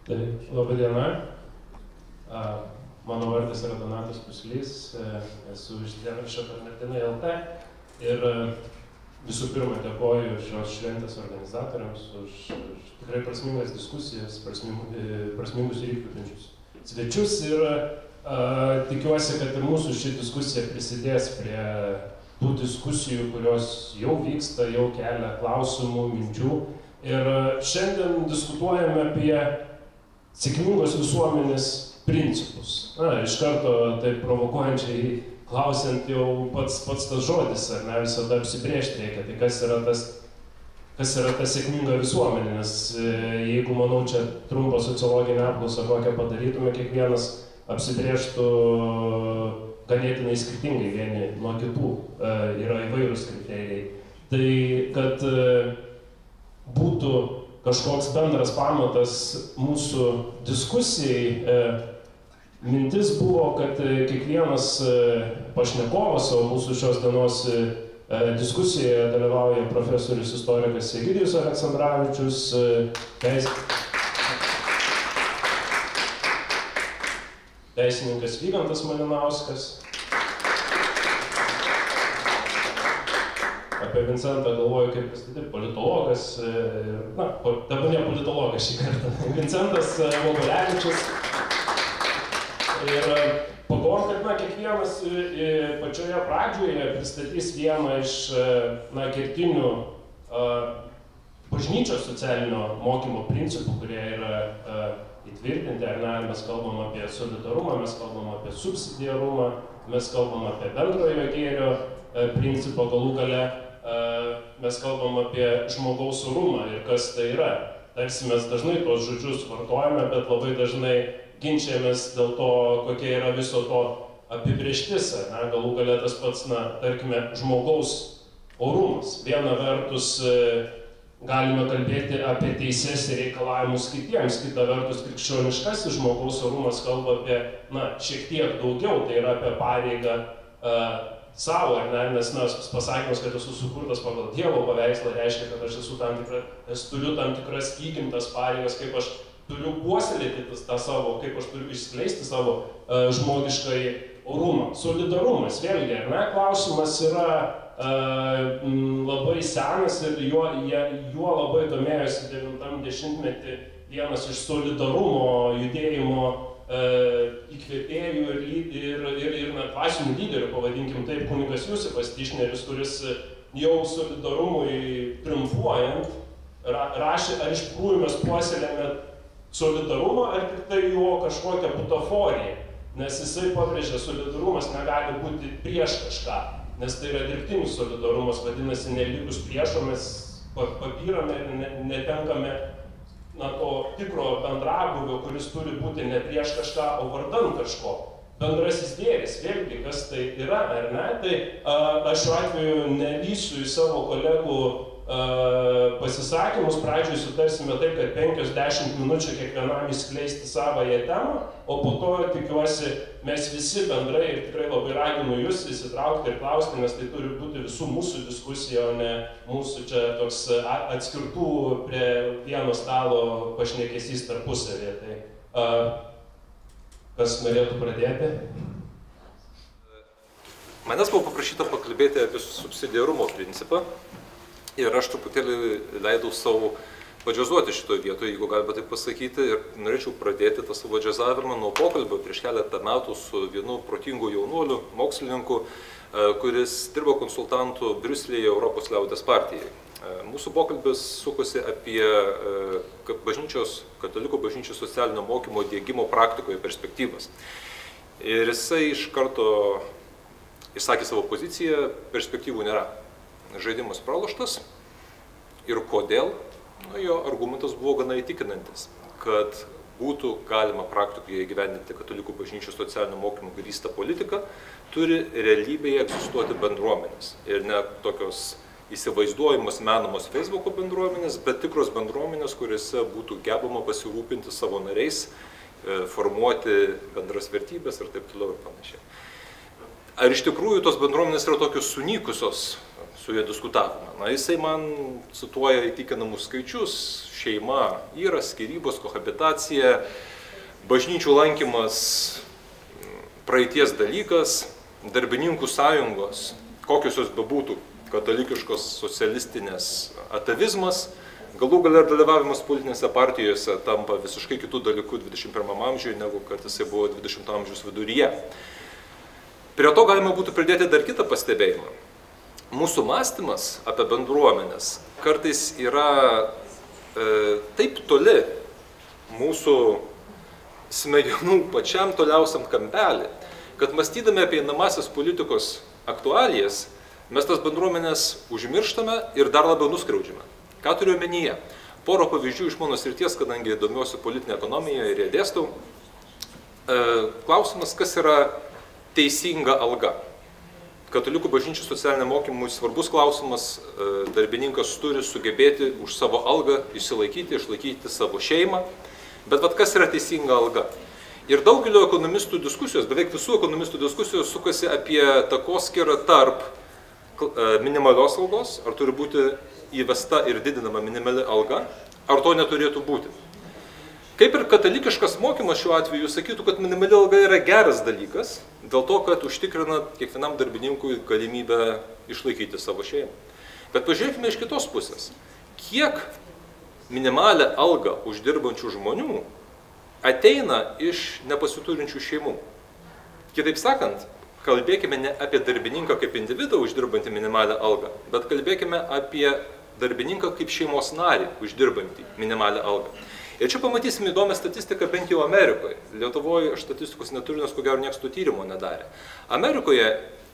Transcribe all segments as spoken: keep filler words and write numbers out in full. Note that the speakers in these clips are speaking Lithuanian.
Tai labą dieną. Mano vardas yra Donatas Puslys, esu iš dienraščio Bernardinai L T ir visų pirma dėkoju šios šventės organizatoriams už, už tikrai prasmingas diskusijas, prasmingus, prasmingus ir įkvepiančius svečius ir a, tikiuosi, kad ir mūsų ši diskusija prisidės prie tų diskusijų, kurios jau vyksta, jau kelia klausimų, minčių. Ir šiandien diskutuojame apie sėkmingos visuomenės principus. Na, iš karto taip provokuojančiai klausiant jau pats, pats tas žodis, ar ne, visada apsibrėžti reikia, tai kas yra tas, kas yra ta sėkminga visuomenė, nes jeigu, manau, čia trumpą sociologinę apklausą kokią padarytume, kiekvienas apsibrėžtų ganėtinai skirtingai vieni nuo kitų, yra įvairūs kriterijai. Tai, kad būtų kažkoks bendras pamatas mūsų diskusijai, mintis buvo, kad kiekvienas pašnekovas, o mūsų šios dienos diskusijoje dalyvauja profesorius istorikas Egidijus Aleksandravičius, teis... teisininkas Vygantas Malinauskas. Apie Vincentą galvoju, kaip pasakyti, politologas, na, dabar ne politologas šį kartą, Vincentas Vobolevičius. Ir pagalvojom, kad na, kiekvienas pačioje pradžioje pristatys vieną iš na, kertinių bažnyčios socialinio mokymo principų, kurie yra įtvirtinti, ar ne, mes kalbam apie solidarumą, mes kalbam apie subsidiarumą, mes kalbam apie bendrojo gėrio principą, galų gale mes kalbam apie žmogaus orumą ir kas tai yra. Tarsi mes dažnai tuos žodžius vartojame, bet labai dažnai ginčiamės dėl to, kokia yra viso to apibrėžtis. Ne? Galų gale tas pats, na, tarkime, žmogaus orumas. Viena vertus galime kalbėti apie teises ir reikalavimus kitiems, kita vertus krikščioniškasis žmogaus orumas kalba apie, na, šiek tiek daugiau, tai yra apie pareigą uh, savo, ar ne, nes na, pasakymas, kad esu sukurtas pagal Dievo paveikslą, reiškia, kad aš esu tam tikra, esu turiu tam tikras įgimtas pareigas, kaip aš turiu puoselėti tą savo, kaip aš turiu išskleisti savo uh, žmogiškai orumą. Solidarumas, vėlgi, ar ne, klausimas yra uh, m, labai senas ir juo, jie, juo labai domėjosi devintam dešimtmetį vienas iš solidarumo judėjimo uh, įkvėpėjų ir, ir, ir, ir na, dvasinių lyderių, pavadinkim taip, kunigas Jusifas Tišneris, kuris jau solidarumui triumfuojant ra, rašė, ar iš tikrųjų mes puoselėme solidarumą, ar tik tai jo kažkokią butaforiją, nes jisai pabrėžia, solidarumas negali būti prieš kažką, nes tai yra dirbtinis solidarumas, vadinasi, nelygus priešo, mes papyrame ir ne, netenkame na, to tikro bendrabūvio, kuris turi būti ne prieš kažką, o vardan kažko. Bendrasis gėris, vėlgi, kas tai yra, ar ne, tai a, aš šiuo atveju nelysiu į savo kolegų pasisakymus, pradžioj sutarsime taip, kad penkiasdešimt minučių kiekvienam įskleisti savąją temą, o po to, tikiuosi, mes visi bendrai ir tikrai labai raginu jūs įsitraukti ir klausti, nes tai turi būti visų mūsų diskusija, o ne mūsų čia toks atskirtų prie vieno stalo pašnekesys tarpusavėje. Tai a, kas norėtų pradėti? Manęs buvo paprašyta pakalbėti apie subsidiarumo principą. Ir aš truputėlį leidau savo padžiazuoti šitoje vietoje, jeigu galima taip pasakyti, ir norėčiau pradėti tą savo džiazavimą nuo pokalbio prieš keletą metų su vienu protingu jaunuoliu, mokslininku, kuris dirbo konsultantu Briuselyje Europos liaudies partijai. Mūsų pokalbis sukosi apie bažnyčios, katalikų bažnyčios socialinio mokymo diegimo praktikoje perspektyvas. Ir jisai iš karto išsakė savo poziciją, perspektyvų nėra. Žaidimas praloštas. Ir kodėl? Nu, jo argumentas buvo gana įtikinantis, kad būtų galima praktikoje įgyvendinti katalikų bažnyčios socialinio mokymo grįstą politiką, turi realybėje egzistuoti bendruomenės. Ir ne tokios įsivaizduojamos menamos Facebooko bendruomenės, bet tikros bendruomenės, kuriuose būtų gebama pasirūpinti savo nariais, formuoti bendras vertybės ir taip toliau ir panašiai. ar iš tikrųjų tos bendruomenės yra tokios sunykusios, su juo diskutavome. Na, jisai man cituoja įtikinamus skaičius: šeima yra, skyrybos, kohabitacija, bažnyčių lankymas praeities dalykas, darbininkų sąjungos, kokios jos bebūtų, katalikiškos, socialistinės, atavizmas, galų galia dalyvavimas politinėse partijose tampa visiškai kitų dalykų dvidešimt pirmam amžiuje, negu kad jisai buvo dvidešimto amžiaus viduryje. Prie to galima būtų pridėti dar kitą pastebėjimą. Mūsų mąstymas apie bendruomenės kartais yra e, taip toli mūsų smegenų pačiam toliausiam kampelį, kad mąstydami apie einamasias politikos aktualijas, mes tas bendruomenės užmirštame ir dar labiau nuskriaudžiame. Ką turiu omenyje? Porą pavyzdžių iš mano srities, kadangi domiuosi politinę ekonomiją ir ją dėstau. E, klausimas, kas yra teisinga alga? Katalikų bažnyčių socialiniam mokymui svarbus klausimas, darbininkas turi sugebėti už savo algą išsilaikyti, išlaikyti savo šeimą, bet vat kas yra teisinga alga? Ir daugelio ekonomistų diskusijos, beveik visų ekonomistų diskusijos sukasi apie takoskyrą tarp minimalios algos, ar turi būti įvesta ir didinama minimali alga, ar to neturėtų būti. Kaip ir katalikiškas mokymas šiuo atveju sakytų, kad minimali alga yra geras dalykas, dėl to, kad užtikrina kiekvienam darbininkui galimybę išlaikyti savo šeimą. Bet pažiūrėkime iš kitos pusės. Kiek minimalią algą uždirbančių žmonių ateina iš nepasiturinčių šeimų? Kitaip sakant, kalbėkime ne apie darbininką kaip individą uždirbantį minimalią algą, bet kalbėkime apie darbininką kaip šeimos narį uždirbantį minimalią algą. Ir čia pamatysime įdomią statistiką bent jau Amerikoje. Lietuvoje aš statistikos neturiu, nes ko gero niekas tų tyrimo nedarė. Amerikoje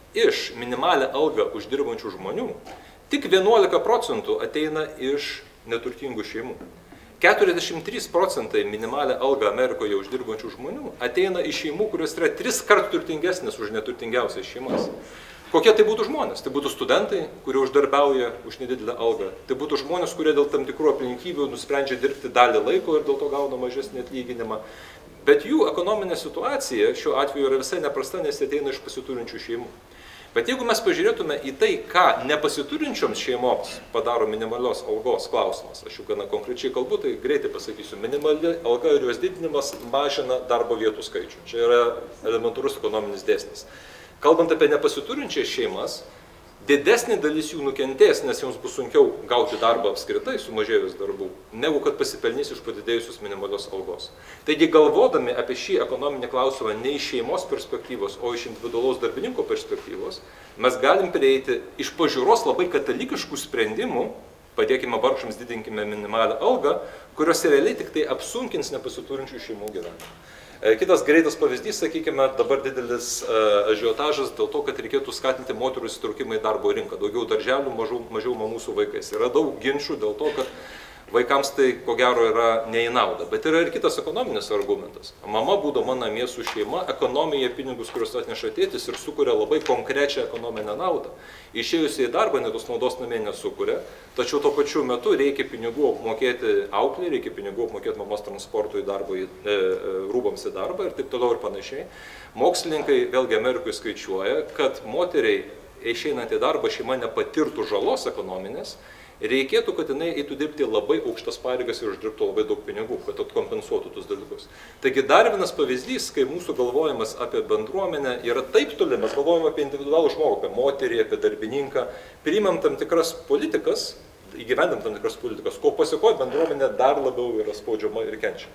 iš minimalią algą uždirbančių žmonių tik vienuolika procentų ateina iš neturtingų šeimų. keturiasdešimt trys procentai minimalią algą Amerikoje uždirbančių žmonių ateina iš šeimų, kurios yra tris kart turtingesnės už neturtingiausias šeimas. Kokie tai būtų žmonės? Tai būtų studentai, kurie uždarbiauja už nedidelę algą. Tai būtų žmonės, kurie dėl tam tikrų aplinkybių nusprendžia dirbti dalį laiko ir dėl to gauna mažesnį atlyginimą. Bet jų ekonominė situacija šiuo atveju yra visai neprasta, nes jie ateina iš pasiturinčių šeimų. Bet jeigu mes pažiūrėtume į tai, ką nepasiturinčioms šeimoms padaro minimalios algos klausimas, aš jau gana konkrečiai kalbu, tai greitai pasakysiu, minimali alga ir jos didinimas mažina darbo vietų skaičių. Čia yra elementarus ekonominis dėsnis. Kalbant apie nepasiturinčias šeimas, didesnė dalis jų nukentės, nes jums bus sunkiau gauti darbą apskritai sumažėjus darbų, negu kad pasipelnys iš padidėjusios minimalios algos. Taigi galvodami apie šį ekonominį klausimą ne iš šeimos perspektyvos, o iš individualaus darbininko perspektyvos, mes galim prieiti iš pažiūros labai katalikiškų sprendimų, padėkime vargšams, didinkime minimalią algą, kurios realiai tik tai apsunkins nepasiturinčių šeimų gyvenimą. Kitas greitas pavyzdys, sakykime, dabar didelis ažiotažas dėl to, kad reikėtų skatinti moterų įsitraukimą į darbo rinką. Daugiau darželių, mažiau, mažiau mamų su vaikais. Yra daug ginčių dėl to, kad vaikams tai ko gero yra ne į naudą. Bet yra ir kitas ekonominis argumentas. Mama, būdama namie su šeima, ekonomija pinigus, kuriuos atneša tėtis ir sukuria labai konkrečią ekonominę naudą. Išėjusi į darbą, net tos naudos namie nesukuria, tačiau tuo pačiu metu reikia pinigų apmokėti auklį, reikia pinigų apmokėti mamos transportui, darbui, e, rūbams į darbą ir taip toliau ir panašiai. Mokslininkai vėlgi Amerikoje skaičiuoja, kad moteriai išeinant į darbą šeima nepatirtų žalos ekonominės, reikėtų, kad jinai eitų dirbti labai aukštas pareigas ir uždirbtų labai daug pinigų, kad kompensuotų tus dalykus. Taigi dar vienas pavyzdys, kai mūsų galvojimas apie bendruomenę yra taip toli, mes galvojame apie individualų žmogų, apie moterį, apie darbininką, priimam tam tikras politikas, įgyvendam tam tikras politikas, ko pasiekoje bendruomenė dar labiau yra spaudžiama ir kenčia.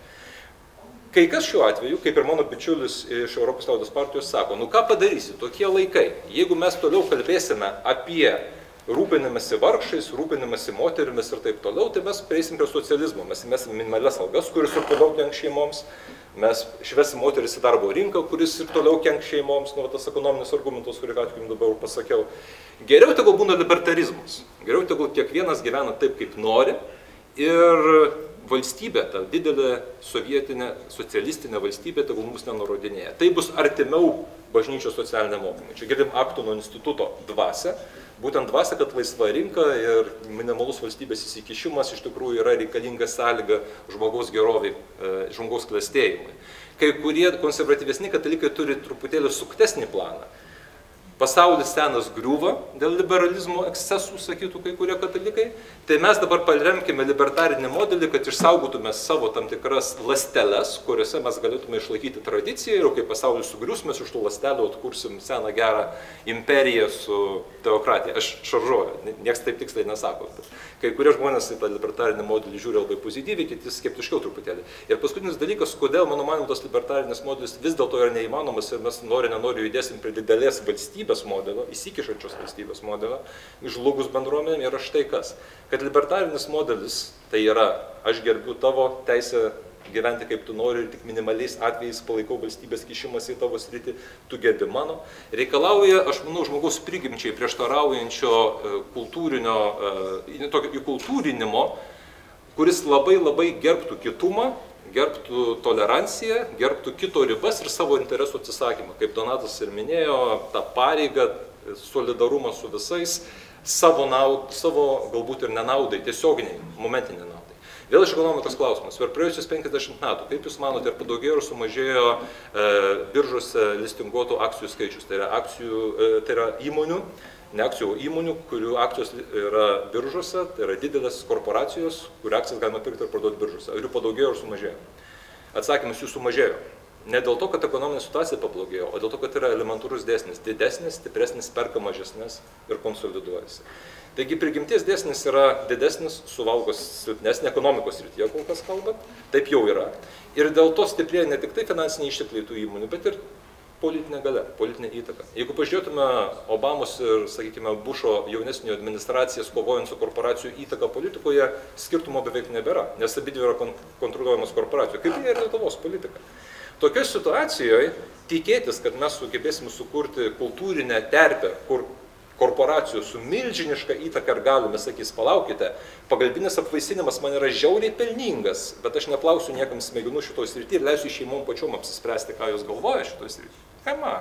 Kai kas šiuo atveju, kaip ir mano bičiulis iš Europos liaudies partijos sako, nu ką padarysi, tokie laikai, jeigu mes toliau kalbėsime apie rūpinamasi vargšais, rūpinamasi moterimis ir taip toliau, tai mes prieisim prie socializmo, mes įmesim minimalias algas, kuris ir toliau kenks šeimoms, mes švesim moteris į darbo rinką, kuris ir toliau kenks šeimoms, nu, tas ekonominis argumentas, kurį ką tik jums dabar pasakiau. Geriau tegul būna libertarizmas, geriau tegul kiekvienas gyvena taip, kaip nori ir valstybė, ta didelė sovietinė, socialistinė valstybė, tegul mums nenurodinėja. Tai bus artimiau bažnyčios socialiniam mokymui. Čia girdim Aktono instituto dvasią, būtent dvasia, kad laisva rinka ir minimalus valstybės įsikišimas iš tikrųjų yra reikalinga sąlyga žmogaus geroviai, žmogaus klestėjimui. Kai kurie konservatyvesni katalikai turi truputėlį suktesnį planą. pasaulis senas griūva dėl liberalizmo ekscesų, sakytų kai kurie katalikai, tai mes dabar paremkime libertarinį modelį, kad išsaugotume savo tam tikras ląsteles, kuriuose mes galėtume išlaikyti tradiciją ir kai pasaulis sugrius, mes iš tų ląstelių atkursim seną gerą imperiją su teokratija. Aš šaržuoju, nieks taip tiksliai nesako. Kai kurie žmonės į tą libertarinį modelį žiūri labai pozityviai, kiti skeptiškiau truputėlį. Ir paskutinis dalykas, kodėl, mano manimu, tas libertarinis modelis vis dėlto yra neįmanomas ir mes nori, nenori judėsim prie didelės valstybės modelio, įsikišančios valstybės modelio, žlugus bendruomenėm yra štai kas. Kad libertarinis modelis, tai yra, aš gerbiu tavo teisę gyventi kaip tu nori ir tik minimaliais atvejais palaikau valstybės kišimas į tavo sritį, tu gerbi mano, reikalauja, aš manau, žmogaus prigimčiai prieštaraujančio kultūrinio, įkultūrinimo, kuris labai labai gerbtų kitumą, gerbtų toleranciją, gerbtų kito ribas ir savo interesų atsisakymą. Kaip Donatas ir minėjo, tą pareigą, solidarumą su visais, savo, naud, savo galbūt ir nenaudai, tiesioginiai, momentiniai naudai. Vėl iš ekonomikos klausimas. Per praėjusius penkiasdešimt metų, kaip Jūs manote, ar padaugėjo ir sumažėjo e, biržose listinguotų akcijų skaičius? Tai yra, akcijų, e, tai yra įmonių, ne akcijų, įmonių, kurių akcijos yra biržose, tai yra didelės korporacijos, kurių akcijas galima pirkti ir parduoti biržose. Ar jų padaugėjo ir sumažėjo? Atsakymas, jų sumažėjo. Ne dėl to, kad ekonominė situacija pablogėjo, o dėl to, kad yra elementarus dėsnis. Didesnis, stipresnis, perka mažesnis ir konsoliduojasi. Taigi prigimties dėsnis yra didesnis, suvalgos silpnesnė ekonomikos srityje, kol kas kalbant, taip jau yra. Ir dėl to stiprėja ne tik tai finansiniai ištekliai tų įmonių, bet ir politinė galia, politinė įtaka. Jeigu pažiūrėtume Obamos ir, sakykime, Bušo jaunesnio administracijas kovojant su korporacijų įtaka politikoje, skirtumo beveik nebėra, nes abidvi yra kontroliuojamos korporacijų, kaip ir Lietuvos politika. Tokioje situacijoje tikėtis, kad mes sugebėsime sukurti kultūrinę terpę, kur korporacijų su milžiniška įtaka ir galime sakys, palaukite, pagalbinis apvaisinimas man yra žiauriai pelningas, bet aš neplausiu niekam smegenų šitoj srity ir leisiu šeimom pačiom apsispręsti, ką jos galvoja šitoj srity. Ema.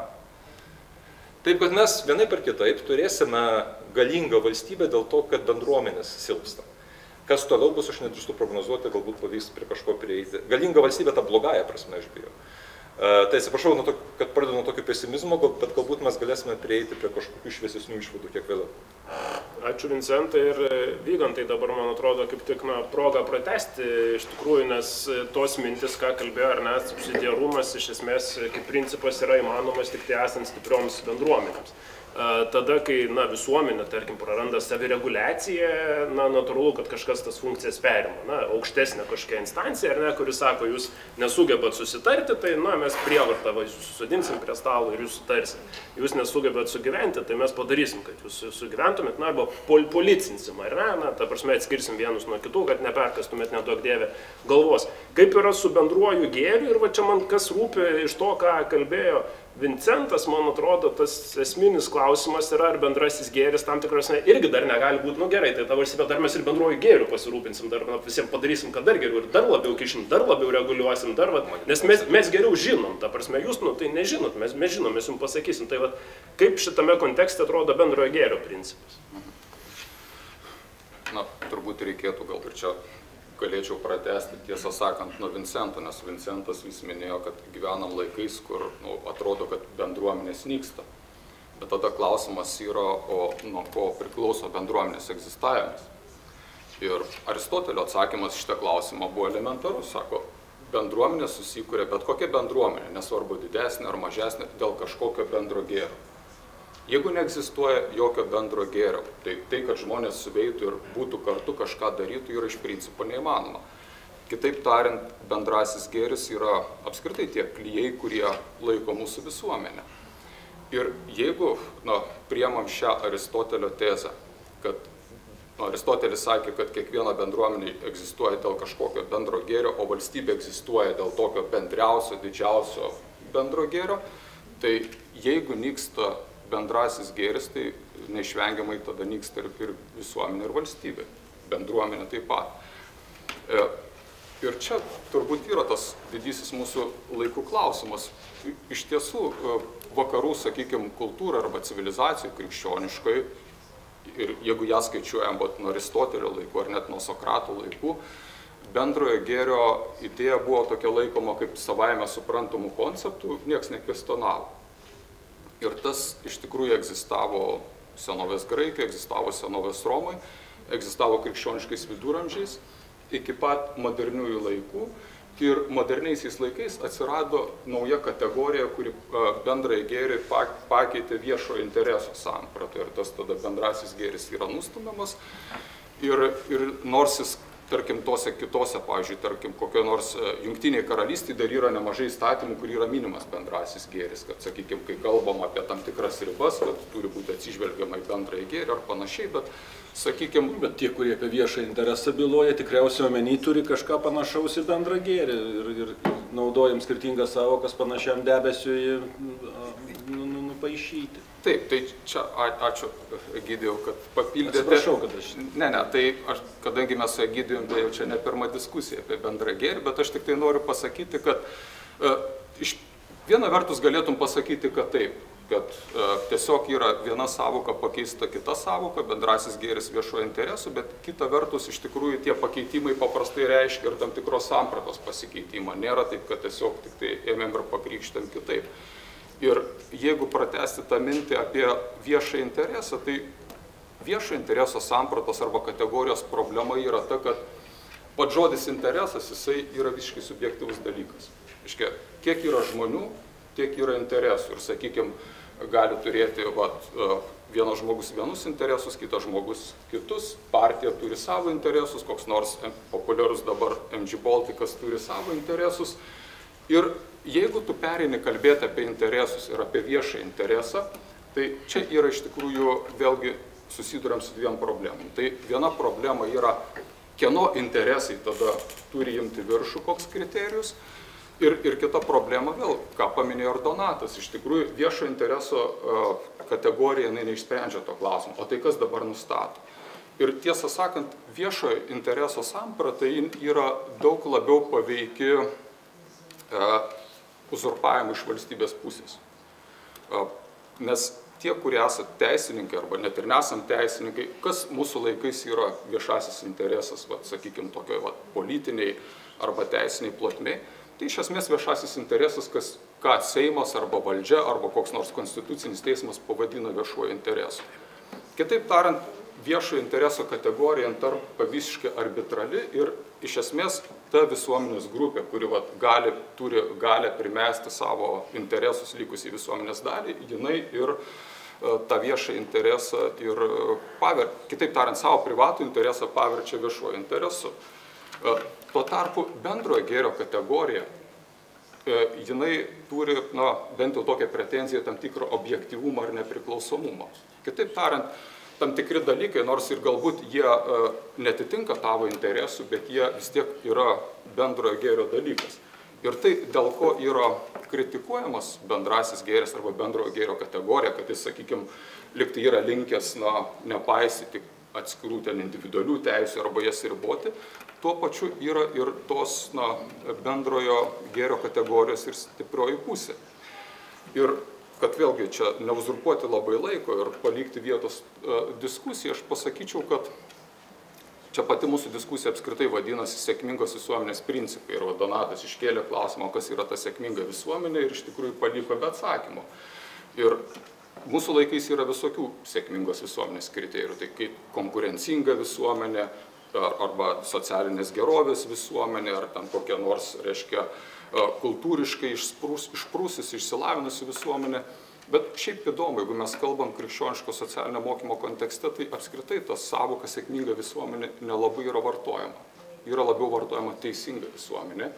Taip, kad mes vienaip ar kitaip turėsime galingą valstybę dėl to, kad bendruomenės silpsta. Kas toliau bus, aš nedrįstu prognozuoti, galbūt pavyks prie kažko prieiti. Galinga valstybė ta blogąja prasme, aš bijau. Uh, tai atsiprašau, to, kad pradedu nuo tokio pesimizmo, bet galbūt mes galėsime prieiti prie kažkokių šviesesnių išvadų kiek vėliau. Ačiū Vincentai ir Vygantai, dabar man atrodo kaip tik na, proga pratesti iš tikrųjų, nes tos mintis, ką kalbėjo ar ne, subsidiarumas iš esmės kaip principas yra įmanomas tik tai esant stiprioms bendruomenėms. Tada, kai na, visuomenė, tarkim, praranda savireguliaciją, na, natūralu, kad kažkas tas funkcijas perima. Na, aukštesnė kažkokia instancija, ar ne, kuris sako, jūs nesugebat susitarti, tai na, mes prievartą jūs susodinsim prie stalo ir jūs sutarsim. Jūs nesugebat sugyventi, tai mes padarysim, kad jūs sugyventumėt, na, arba pol policinsim, ar ne, na, ta prasme atskirsim vienus nuo kitų, kad neperkastumėt neduok dievė galvos. Kaip yra su bendruoju gėriu ir va čia man kas rūpi iš to, ką kalbėjo Vincentas, man atrodo, tas esminis klausimas yra, ar bendrasis gėris tam tikras ne, irgi dar negali būti, nu gerai, tai ta valstybė dar mes ir bendruoju gėriu pasirūpinsim, dar na, visiems padarysim, kad dar geriau ir dar labiau kišim, dar labiau reguliuosim, dar, va, nes mes, mes geriau žinom, ta prasme, jūs, nu, tai nežinot, mes, mes žinom, mes jums pasakysim, tai va, kaip šitame kontekste atrodo bendrojo gėrio principas? Na, turbūt reikėtų gal ir čia galėčiau pratesti, tiesą sakant, nuo Vincento, nes Vincentas vis minėjo, kad gyvenam laikais, kur nu, atrodo, kad bendruomenės nyksta. Bet tada klausimas yra, o nuo ko priklauso bendruomenės egzistavimas. Ir Aristotelio atsakymas šitą klausimą buvo elementarus, sako, bendruomenė susikūrė, bet kokia bendruomenė, nesvarbu didesnė ar mažesnė, dėl kažkokio bendro gėrio. Jeigu neegzistuoja jokio bendro gėrio, tai tai, kad žmonės suveitų ir būtų kartu kažką darytų, yra iš principo neįmanoma. Kitaip tariant, bendrasis gėris yra apskritai tie klijai, kurie laiko mūsų visuomenę. Ir jeigu na, priemam šią Aristotelio tezę, kad na, Aristotelis sakė, kad kiekviena bendruomenė egzistuoja dėl kažkokio bendro gėrio, o valstybė egzistuoja dėl tokio bendriausio, didžiausio bendro gėrio, tai jeigu nyksta bendrasis gėris, tai neišvengiamai tada nyksta ir, ir visuomenė ir valstybė, bendruomenė taip pat. E, ir čia turbūt yra tas didysis mūsų laikų klausimas. Iš tiesų, vakarų, sakykime, kultūra arba civilizacija krikščioniškai, ir jeigu ją skaičiuojam vat, nuo Aristotelio laikų ar net nuo Sokrato laikų, bendrojo gėrio idėja buvo tokia laikoma kaip savaime suprantamų konceptų, nieks nekvestionavo. Ir tas iš tikrųjų egzistavo senovės Graikai, egzistavo senovės Romai, egzistavo krikščioniškais viduramžiais iki pat moderniųjų laikų. Ir moderniaisiais laikais atsirado nauja kategorija, kuri bendrąjį gėrį pakeitė viešo intereso sampratą. Ir tas tada bendrasis gėris yra nustumiamas. Ir, ir nors jis, tarkim, tose kitose, pavyzdžiui, tarkim, kokio nors Jungtinėje karalystėje dar yra nemažai įstatymų, kur yra minimas bendrasis gėris, kad, sakykime, kai kalbam apie tam tikras ribas, kad turi būti atsižvelgiama į bendrąjį gėrį ar panašiai, bet, sakykime... Bet tie, kurie apie viešą interesą byloja, tikriausiai omeny turi kažką panašaus į bendrą gėrį ir, ir naudojam skirtingas savokas panašiam debesiui nupaišyti. Taip, tai čia ačiū Egidijau, kad papildėte. Atsiprašau, kad aš... Ne, ne, tai aš, kadangi mes su Egidijum, tai jau čia ne pirma diskusija apie bendrą gėrį, bet aš tik tai noriu pasakyti, kad e, iš viena vertus galėtum pasakyti, kad taip, kad e, tiesiog yra viena savoka pakeista kita savoka, bendrasis gėris viešojo interesų, bet kita vertus iš tikrųjų tie pakeitimai paprastai reiškia ir tam tikros sampratos pasikeitimą. Nėra taip, kad tiesiog tik tai ėmėm ir pakrikštėm kitaip. Ir jeigu pratęsti tą mintį apie viešą interesą, tai viešo intereso sampratos arba kategorijos problema yra ta, kad pats žodis interesas, jisai yra visiškai subjektyvus dalykas. Iškia, kiek yra žmonių, tiek yra interesų. Ir, sakykime, gali turėti vat, vienas žmogus vienus interesus, kitas žmogus kitus, partija turi savo interesus, koks nors populiarus dabar M G Balticas turi savo interesus. Ir jeigu tu pereini kalbėti apie interesus ir apie viešą interesą, tai čia yra iš tikrųjų vėlgi susiduriam su dviem problemom. Tai viena problema yra, kieno interesai tada turi imti viršų koks kriterijus. Ir, ir kita problema vėl, ką paminėjo ir Donatas, iš tikrųjų viešo intereso uh, kategorija jinai neišsprendžia to klausimo. O tai kas dabar nustato? Ir tiesą sakant, viešo intereso samprata yra daug labiau paveiki uzurpavimą iš valstybės pusės. Nes tie, kurie esate teisininkai arba net ir nesam teisininkai, kas mūsų laikais yra viešasis interesas, vat, sakykime, tokioje vat, politiniai arba teisiniai plotmiai, tai iš esmės viešasis interesas, kas, ką Seimas arba valdžia arba koks nors konstitucinis teismas pavadina viešuoju interesu. Kitaip tariant, viešojo intereso kategorija tampa visiškai arbitrali ir iš esmės ta visuomenės grupė, kuri vat, gali, turi galę primesti savo interesus likusiai visuomenės dalį, jinai ir e, tą viešą interesą ir paver, kitaip tariant, savo privatų interesą paverčia viešuoju interesu. E, tuo tarpu bendrojo gėrio kategorija, e, jinai turi, na, bent jau tokią pretenziją tam tikrą objektyvumą ar nepriklausomumą. Kitaip tariant, tam tikri dalykai, nors ir galbūt jie uh, netitinka tavo interesų, bet jie vis tiek yra bendrojo gėrio dalykas. Ir tai, dėl ko yra kritikuojamas bendrasis gėris arba bendrojo gėrio kategorija, kad jis, sakykime, liktai yra linkęs, na, nepaisyti atskirų ten individualių teisių arba jas riboti, tuo pačiu yra ir tos, na, bendrojo gėrio kategorijos ir stiprioji pusė. Ir kad vėlgi čia neuzurpuoti labai laiko ir palikti vietos uh, diskusijai, aš pasakyčiau, kad čia pati mūsų diskusija apskritai vadinasi sėkmingos visuomenės principai. Ir Donatas iškėlė klausimą, kas yra ta sėkminga visuomenė ir iš tikrųjų paliko be atsakymo. Ir mūsų laikais yra visokių sėkmingos visuomenės kriterijų. Tai kaip konkurencinga visuomenė arba socialinės gerovės visuomenė, ar ten kokia nors, reiškia, kultūriškai išprūs, išprūsis, išsilavinusi visuomenė. Bet šiaip įdomu, jeigu mes kalbam krikščioniško socialinio mokymo kontekste, tai apskritai tas savoka sėkminga visuomenė nelabai yra vartojama. Yra labiau vartojama teisinga visuomenė.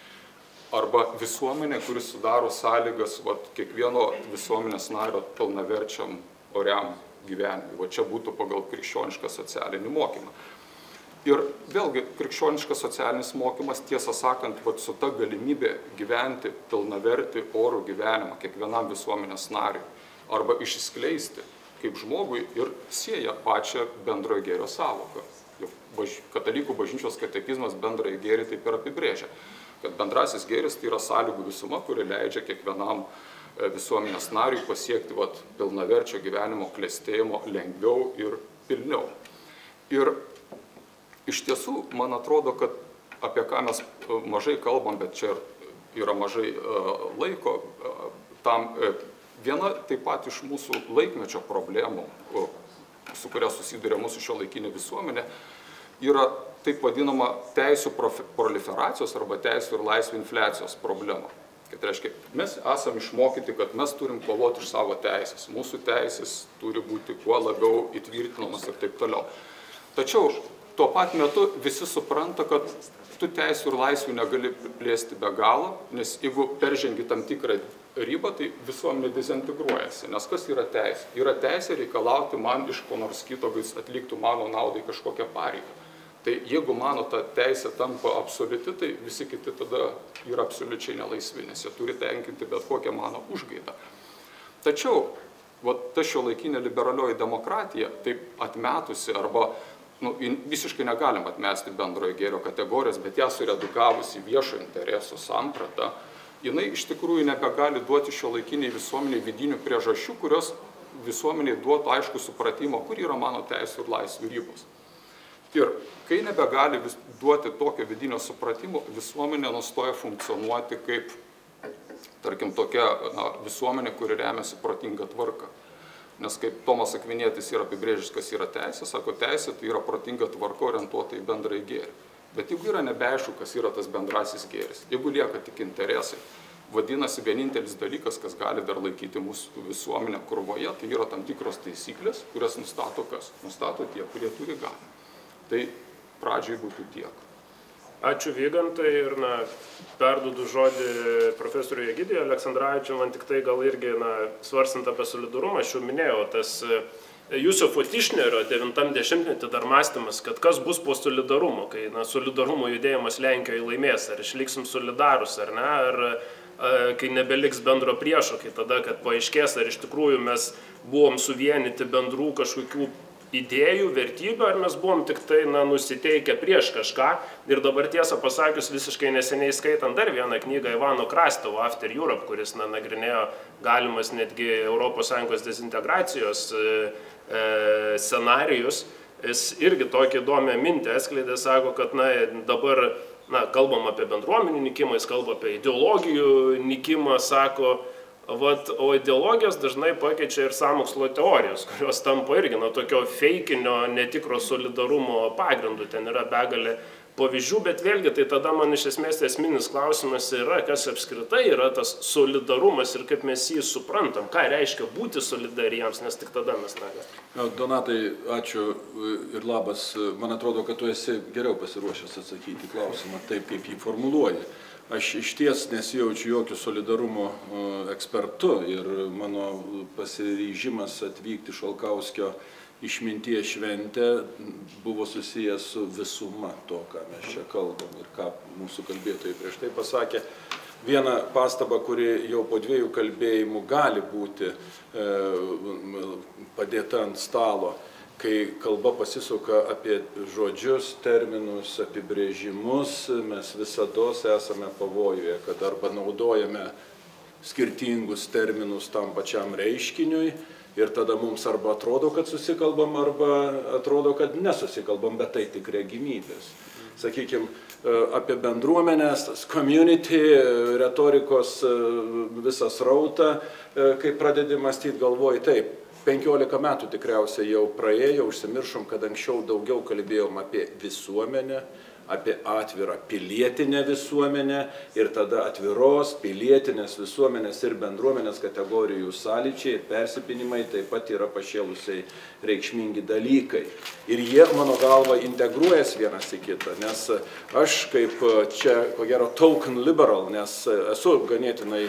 Arba visuomenė, kuris sudaro sąlygas vat, kiekvieno visuomenės nario pilnaverčiam oriam gyvenimui. Va čia būtų pagal krikščionišką socialinį mokymą. Ir vėlgi, krikščioniškas socialinis mokymas, tiesą sakant, vat, su ta galimybė gyventi pilnavertį orų gyvenimą kiekvienam visuomenės nariui arba išsiskleisti kaip žmogui ir sieja pačią bendrojo gėrio savoką. Baž... Katalikų bažnyčios katekizmas bendrojo gėrį taip ir apibrėžia, kad bendrasis gėris tai yra sąlygų visuma, kuri leidžia kiekvienam visuomenės nariui pasiekti vat, pilnaverčio gyvenimo klestėjimo lengviau ir pilniau. Ir iš tiesų, man atrodo, kad apie ką mes mažai kalbam, bet čia yra mažai laiko tam Viena taip pat iš mūsų laikmečio problemų, su kuria susiduria mūsų šiuolaikinė visuomenė, yra taip vadinama teisų proliferacijos arba teisų ir laisvių infliacijos problema. Kad reiškia, mes esame išmokyti, kad mes turim kovoti už savo teisės. Mūsų teisės turi būti kuo labiau įtvirtinamas ir taip toliau. Tačiau tuo pat metu visi supranta, kad tu teisų ir laisvių negali plėsti be galo, nes jeigu peržengi tam tikrą ribą, tai visuomenė dezintegruojasi. Nes kas yra teisė? Yra teisė reikalauti man iš ko nors kito, kad jis atliktų mano naudai kažkokią pareigą. Tai jeigu mano ta teisė tampa absoliuti, tai visi kiti tada yra absoliučiai nelaisvi, nes jie turi tenkinti bet kokią mano užgaidą. Tačiau, va, ta šiuolaikinė liberalioji demokratija, taip atmetusi arba nu, visiškai negalim atmesti bendrojo gėrio kategorijos, bet ją suredukavusi viešo intereso sampratą, jinai iš tikrųjų nebegali duoti šiuolaikiniai visuomeniai vidinių priežasčių, kurios visuomeniai duotų aišku supratimo, kur yra mano teisų ir laisvių ribos. Ir kai nebegali vis, duoti tokio vidinio supratimo, visuomenė nustoja funkcionuoti kaip, tarkim, tokia na, visuomenė, kuri remiasi protinga tvarka. Nes kaip Tomas Akvinietis yra apibrėžęs, kas yra teisė, sako, teisė tai yra protinga tvarka orientuota į bendrąjį gėrį. Bet jeigu yra nebeaišku, kas yra tas bendrasis gėris, jeigu lieka tik interesai, vadinasi, vienintelis dalykas, kas gali dar laikyti mūsų visuomenę kurvoje, tai yra tam tikros taisyklės, kurias nustato kas? Nustato tie, kurie turi galią. Tai pradžiai būtų tiek. Ačiū Vygantai ir na, perduodu žodį profesoriui Egidijui Aleksandravičiui, man tik tai gal irgi na, svarstant apie solidarumą, aš jau minėjau, tas Jusufo Tišnerio devintam dešimtmetį dar mąstymas, kad kas bus po solidarumo, kai na, solidarumo judėjimas Lenkijoje laimės, ar išliksim solidarus ar ne, ar a, kai nebeliks bendro priešo, kai tada, kad paaiškės, ar iš tikrųjų mes buvom suvienyti bendrų kažkokių idėjų, vertybių, ar mes buvom tik tai na, nusiteikę prieš kažką. Ir dabar tiesą pasakius, visiškai neseniai skaitant dar vieną knygą Ivano Krastevo After Europe, kuris na, nagrinėjo galimas netgi Europos Sąjungos dezintegracijos e, e, scenarijus, jis irgi tokį įdomią mintį atskleidė, sako, kad na, dabar na, kalbam apie bendruomenių nikimą, jis kalba apie ideologijų nikimą, sako, Vat, o ideologijos dažnai pakeičia ir sąmokslo teorijos, kurios tampa irgi na, tokio feikinio, netikro solidarumo pagrindų. Ten yra begalė pavyzdžių, bet vėlgi tai tada man iš esmės esminis klausimas yra, kas apskritai yra tas solidarumas ir kaip mes jį suprantam, ką reiškia būti solidariems, nes tik tada mes negalime. Donatai, ačiū ir labas. Man atrodo, kad tu esi geriau pasiruošęs atsakyti klausimą taip, kaip jį formuluoji. Aš iš ties nesijaučiu jokių solidarumo ekspertu ir mano pasiryžimas atvykti Šalkauskio išminties šventę buvo susijęs su visuma to, ką mes čia kalbam ir ką mūsų kalbėtojai prieš tai pasakė. Viena pastaba, kuri jau po dviejų kalbėjimų gali būti e, padėta ant stalo, kai kalba pasisuka apie žodžius, terminus, apibrėžimus, mes visados esame pavojuje, kad arba naudojame skirtingus terminus tam pačiam reiškiniui ir tada mums arba atrodo, kad susikalbam, arba atrodo, kad nesusikalbam, bet tai tik regimybės. Sakykime, apie bendruomenės, community, retorikos visą srautą, kai pradedi mąstyti, galvoji taip. penkiolika metų tikriausiai jau praėjo, užsimiršom, kad anksčiau daugiau kalbėjom apie visuomenę, apie atvirą pilietinę visuomenę ir tada atviros pilietinės visuomenės ir bendruomenės kategorijų sąlyčiai ir persipinimai taip pat yra pašėlusiai reikšmingi dalykai. Ir jie, mano galva, integruojas vienas į kitą, nes aš kaip čia, ko gero, token liberal, nes esu ganėtinai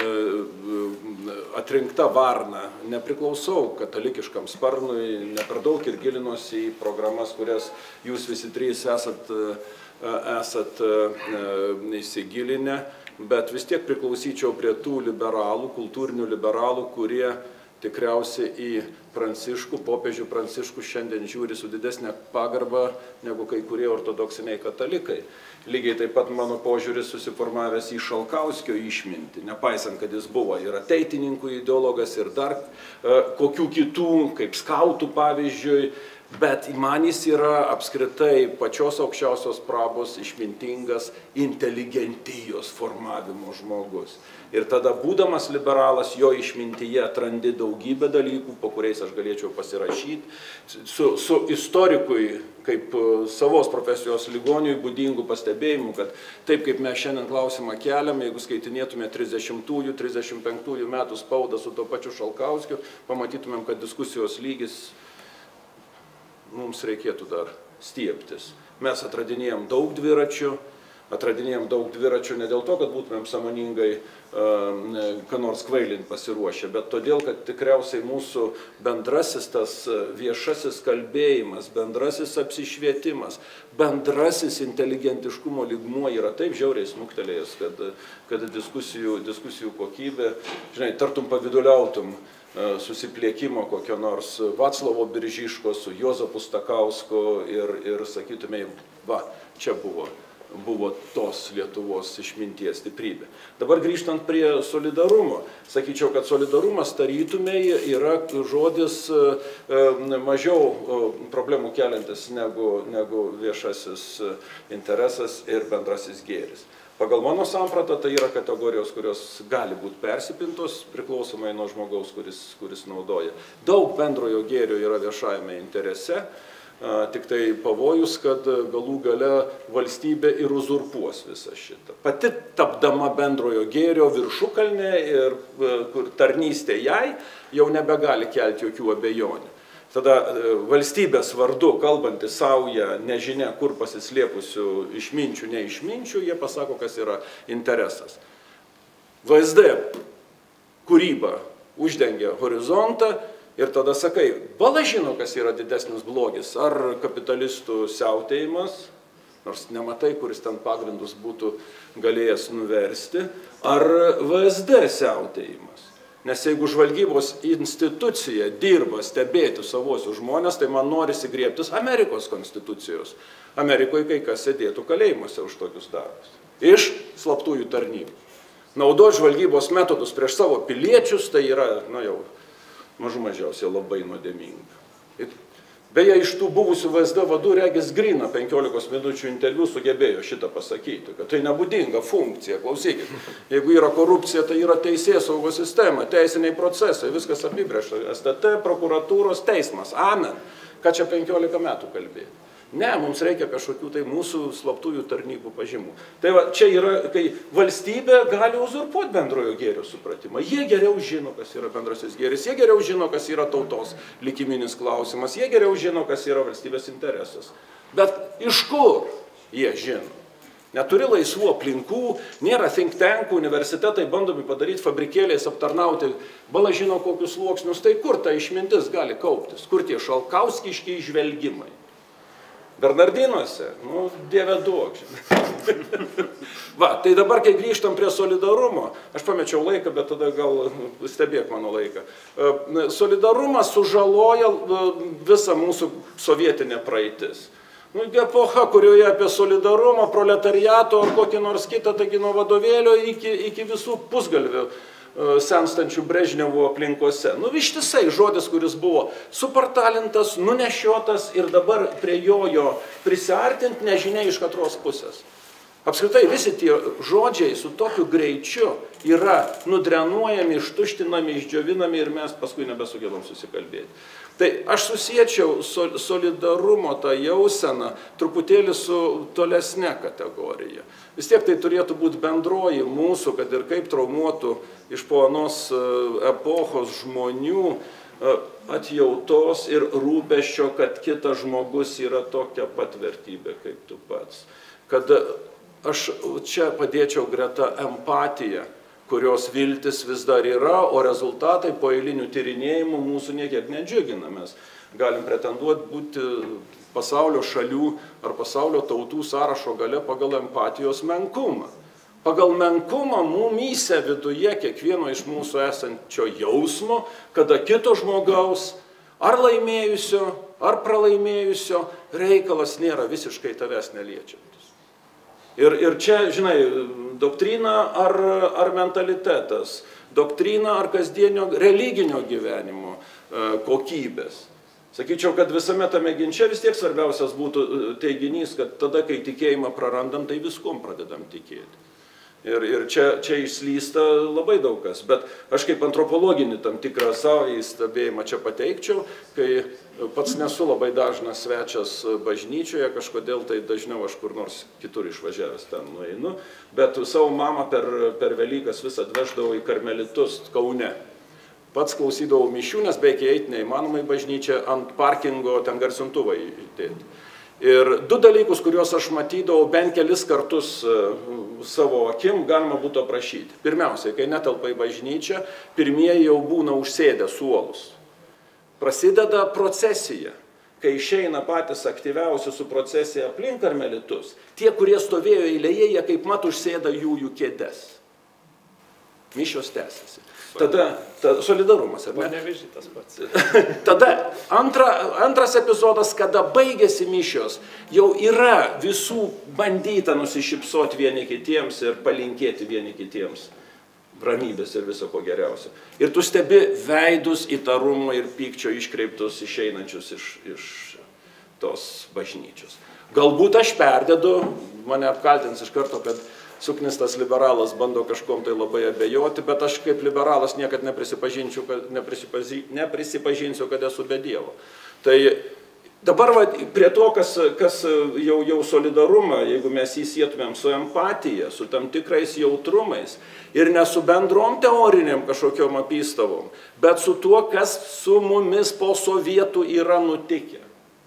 atrinkta varna, nepriklausau katalikiškam sparnui, ne per daug ir gilinuosi į programas, kurias jūs visi trys esat, esat įsigilinę, bet vis tiek priklausyčiau prie tų liberalų, kultūrinių liberalų, kurie tikriausiai į Pranciškų, popiežių Pranciškų šiandien žiūri su didesnė pagarba negu kai kurie ortodoksiniai katalikai. Lygiai taip pat mano požiūris susiformavęs į Šalkauskio išmintį, nepaisant, kad jis buvo ir ateitininkų ideologas, ir dar e, kokių kitų, kaip skautų pavyzdžiui, Bet man jis yra apskritai pačios aukščiausios prabos išmintingas inteligentijos formavimo žmogus. Ir tada, būdamas liberalas, jo išmintyje atrandi daugybę dalykų, po kuriais aš galėčiau pasirašyti. Su, su istorikui, kaip savos profesijos ligoniui, būdingų pastebėjimų, kad taip kaip mes šiandien klausimą keliam, jeigu skaitinėtume trisdešimtųjų, trisdešimt penktųjų metų spaudą su to pačiu Šalkauskiu, pamatytumėm, kad diskusijos lygis mums reikėtų dar stieptis. Mes atradinėjom daug dviračių, atradinėjom daug dviračių ne dėl to, kad būtumėm sąmoningai uh, ką nors kvailint pasiruošę, bet todėl, kad tikriausiai mūsų bendrasis tas viešasis kalbėjimas, bendrasis apsišvietimas, bendrasis inteligentiškumo lygmuo yra taip žiauriai smuktelėjęs, kad, kad diskusijų, diskusijų kokybė, žinai, tartum paviduliautum susipliekimo kokio nors Vaclovo Biržiško su Juozapu Stakausku ir, ir sakytumėj, va, čia buvo, buvo tos Lietuvos išminties stiprybė. Dabar grįžtant prie solidarumo, sakyčiau, kad solidarumas tarytumėj yra žodis mažiau problemų keliantis negu, negu viešasis interesas ir bendrasis gėris. Pagal mano sampratą tai yra kategorijos, kurios gali būti persipintos priklausomai nuo žmogaus, kuris, kuris naudoja. Daug bendrojo gėrio yra viešajame interese, tik tai pavojus, kad galų gale valstybė ir uzurpuos visą šitą. Pati tapdama bendrojo gėrio viršukalnė ir kur tarnystė jai jau nebegali kelti jokių abejonių. Tada valstybės vardu, kalbantys sauja nežinia, kur pasislėpusių išminčių, neišminčių, jie pasako, kas yra interesas. V S D kūryba uždengia horizontą ir tada sakai, bala žino, kas yra didesnis blogis, ar kapitalistų siautėjimas, nors nematai, kuris ten pagrindus būtų galėjęs nuversti, ar V S D siautėjimas. Nes jeigu žvalgybos institucija dirba stebėti savosius žmonės, tai man norisi griebtis Amerikos konstitucijos. Amerikoje kai kas sėdėtų kalėjimuose už tokius darbus. Iš slaptųjų tarnybų. Naudoti žvalgybos metodus prieš savo piliečius, tai yra, na jau, mažų mažiausiai labai nuodėminga. Beje, iš tų buvusių V S D vadų regis Grina penkiolikos minučių interviu sugebėjo šitą pasakyti, kad tai nebūdinga funkcija, klausykit. Jeigu yra korupcija, tai yra teisėsaugos sistema, teisiniai procesai, viskas apibrėžta, S T T, prokuratūros, teismas, amen. Ką čia penkiolika metų kalbėjo? Ne, mums reikia kažkokių tai mūsų slaptųjų tarnybų pažymų. Tai va, čia yra, kai valstybė gali uzurpuoti bendrojo gėrio supratimą. Jie geriau žino, kas yra bendrasis gėris, jie geriau žino, kas yra tautos likiminis klausimas, jie geriau žino, kas yra valstybės interesas. Bet iš kur jie žino? Neturi laisvų aplinkų, nėra think tankų, universitetai bandomi padaryti fabrikėliais, aptarnauti, bala žino kokius sluoksnius, tai kur ta išmintis gali kauptis, kur tie šalkauskiški žvelgimai. Bernardinuose, nu, dieve duok. Va, tai dabar, kai grįžtam prie solidarumo, aš pamečiau laiką, bet tada gal stebėk mano laiką. Solidarumas sužaloja visą mūsų sovietinę praeitis. Nu, epocha, kurioje apie solidarumą, proletariato ar kokį nors kitą, taigi nuo vadovėlio iki, iki visų pusgalvių senstančių Brežnevo aplinkose. Nu, ištisai žodis, kuris buvo supartalintas, nunešiotas ir dabar prie jojo prisiartint nežinia iš katros pusės. Apskritai visi tie žodžiai su tokiu greičiu yra nudrenuojami, ištuštinami, išdžiovinami ir mes paskui nebesugebam susikalbėti. Tai aš susiečiau solidarumo tą jauseną truputėlį su tolesne kategorija. Vis tiek tai turėtų būti bendroji mūsų, kad ir kaip traumuotų iš po anos epochos žmonių atjautos ir rūpesčio, kad kitas žmogus yra tokia pat vertybė kaip tu pats. Kad aš čia padėčiau greta empatiją, kurios viltis vis dar yra, o rezultatai po eilinių tyrinėjimų mūsų niekiek nedžiugina. Mes galim pretenduoti būti pasaulio šalių ar pasaulio tautų sąrašo gale pagal empatijos menkumą. Pagal menkumą mumyse viduje kiekvieno iš mūsų esančio jausmo, kada kito žmogaus ar laimėjusio, ar pralaimėjusio reikalas nėra visiškai tavęs neliečiantis. Ir, ir čia, žinai, doktrina ar, ar mentalitetas, doktrina ar kasdienio religinio gyvenimo e, kokybės. Sakyčiau, kad visame tame ginče vis tiek svarbiausias būtų teiginys, kad tada, kai tikėjimą prarandam, tai viskuom pradedam tikėti. Ir, ir čia, čia išslysta labai daug kas. Bet aš kaip antropologinį tam tikrą savo įstabėjimą čia pateikčiau, kai pats nesu labai dažnas svečias bažnyčioje, kažkodėl tai dažniau aš kur nors kitur išvažiavęs ten nueinu, bet savo mamą per, per Velykas vis atveždavau į Karmelitus Kaune. Pats klausydavau mišių, nes beveik eiti neįmanoma į bažnyčią, ant parkingo ten garsintuvą įdėti. Ir du dalykus, kuriuos aš matydavau bent kelis kartus savo akim, galima būtų aprašyti. Pirmiausia, kai netelpa į bažnyčią, pirmieji jau būna užsėdę suolus. Prasideda procesija. Kai išeina patys aktyviausi su procesija aplink Karmelitus, tie, kurie stovėjo eilėje, jie kaip mat užsėda jų jų kėdes. Mišios tęsiasi. Tada ta, solidarumas, ar ne? Panevežytas pats. Tada antra, antras epizodas, kada baigėsi mišios, jau yra visų bandyta nusišypsoti vieni kitiems ir palinkėti vieni kitiems ramybės ir viso ko geriausio. Ir tu stebi veidus įtarumo ir pykčio iškreiptus išeinančius iš, iš tos bažnyčios. Galbūt aš perdedu, mane apkaltins iš karto, kad suknistas liberalas bando kažkom tai labai abejoti, bet aš kaip liberalas niekad neprisipažinsiu, kad, neprisipaži, neprisipažinsiu, kad esu be Dievo. Tai dabar va, prie to, kas, kas jau, jau solidarumą, jeigu mes jį sietumėm su empatija, su tam tikrais jautrumais ir ne su bendrom teoriniam kažkokiom apystavom, bet su tuo, kas su mumis po sovietų yra nutikę.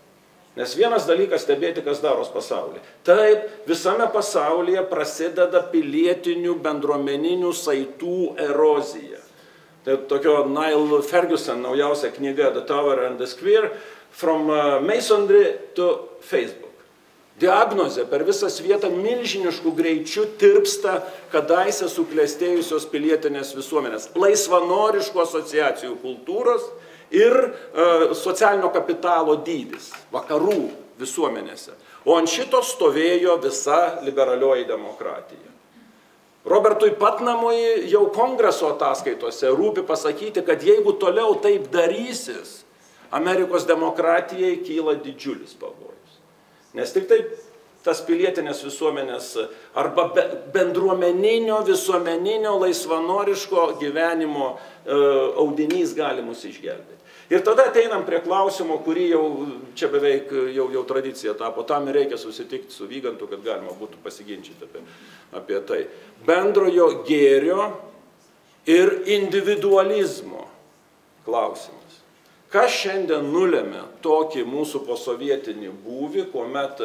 Nes vienas dalykas stebėti, kas daros pasaulyje. Taip, visame pasaulyje prasideda pilietinių bendruomeninių saitų erozija. Tai tokio Niall Ferguson naujausia knyga The Tower and the Square, From Masonry to Facebook. Diagnozė per visą svietą milžiniškų greičių tirpsta kadaise suklestėjusios pilietinės visuomenės, laisvanoriškų asociacijų kultūros ir uh, socialinio kapitalo dydis vakarų visuomenėse. O ant šito stovėjo visa liberalioji demokratija. Robertui Patnamui jau kongreso ataskaitose rūpi pasakyti, kad jeigu toliau taip darysis, Amerikos demokratijai kyla didžiulis pavojus. Nes tik taip tas pilietinės visuomenės arba bendruomeninio, visuomeninio, laisvanoriško gyvenimo audinys gali mus išgelbėti. Ir tada ateinam prie klausimo, kurį jau čia beveik jau, jau tradicija tapo. Tam ir reikia susitikti su Vygantu, kad galima būtų pasiginčyti apie, apie tai. Bendrojo gėrio ir individualizmo klausimas. Kas šiandien nulėmė tokį mūsų posovietinį būvį, kuomet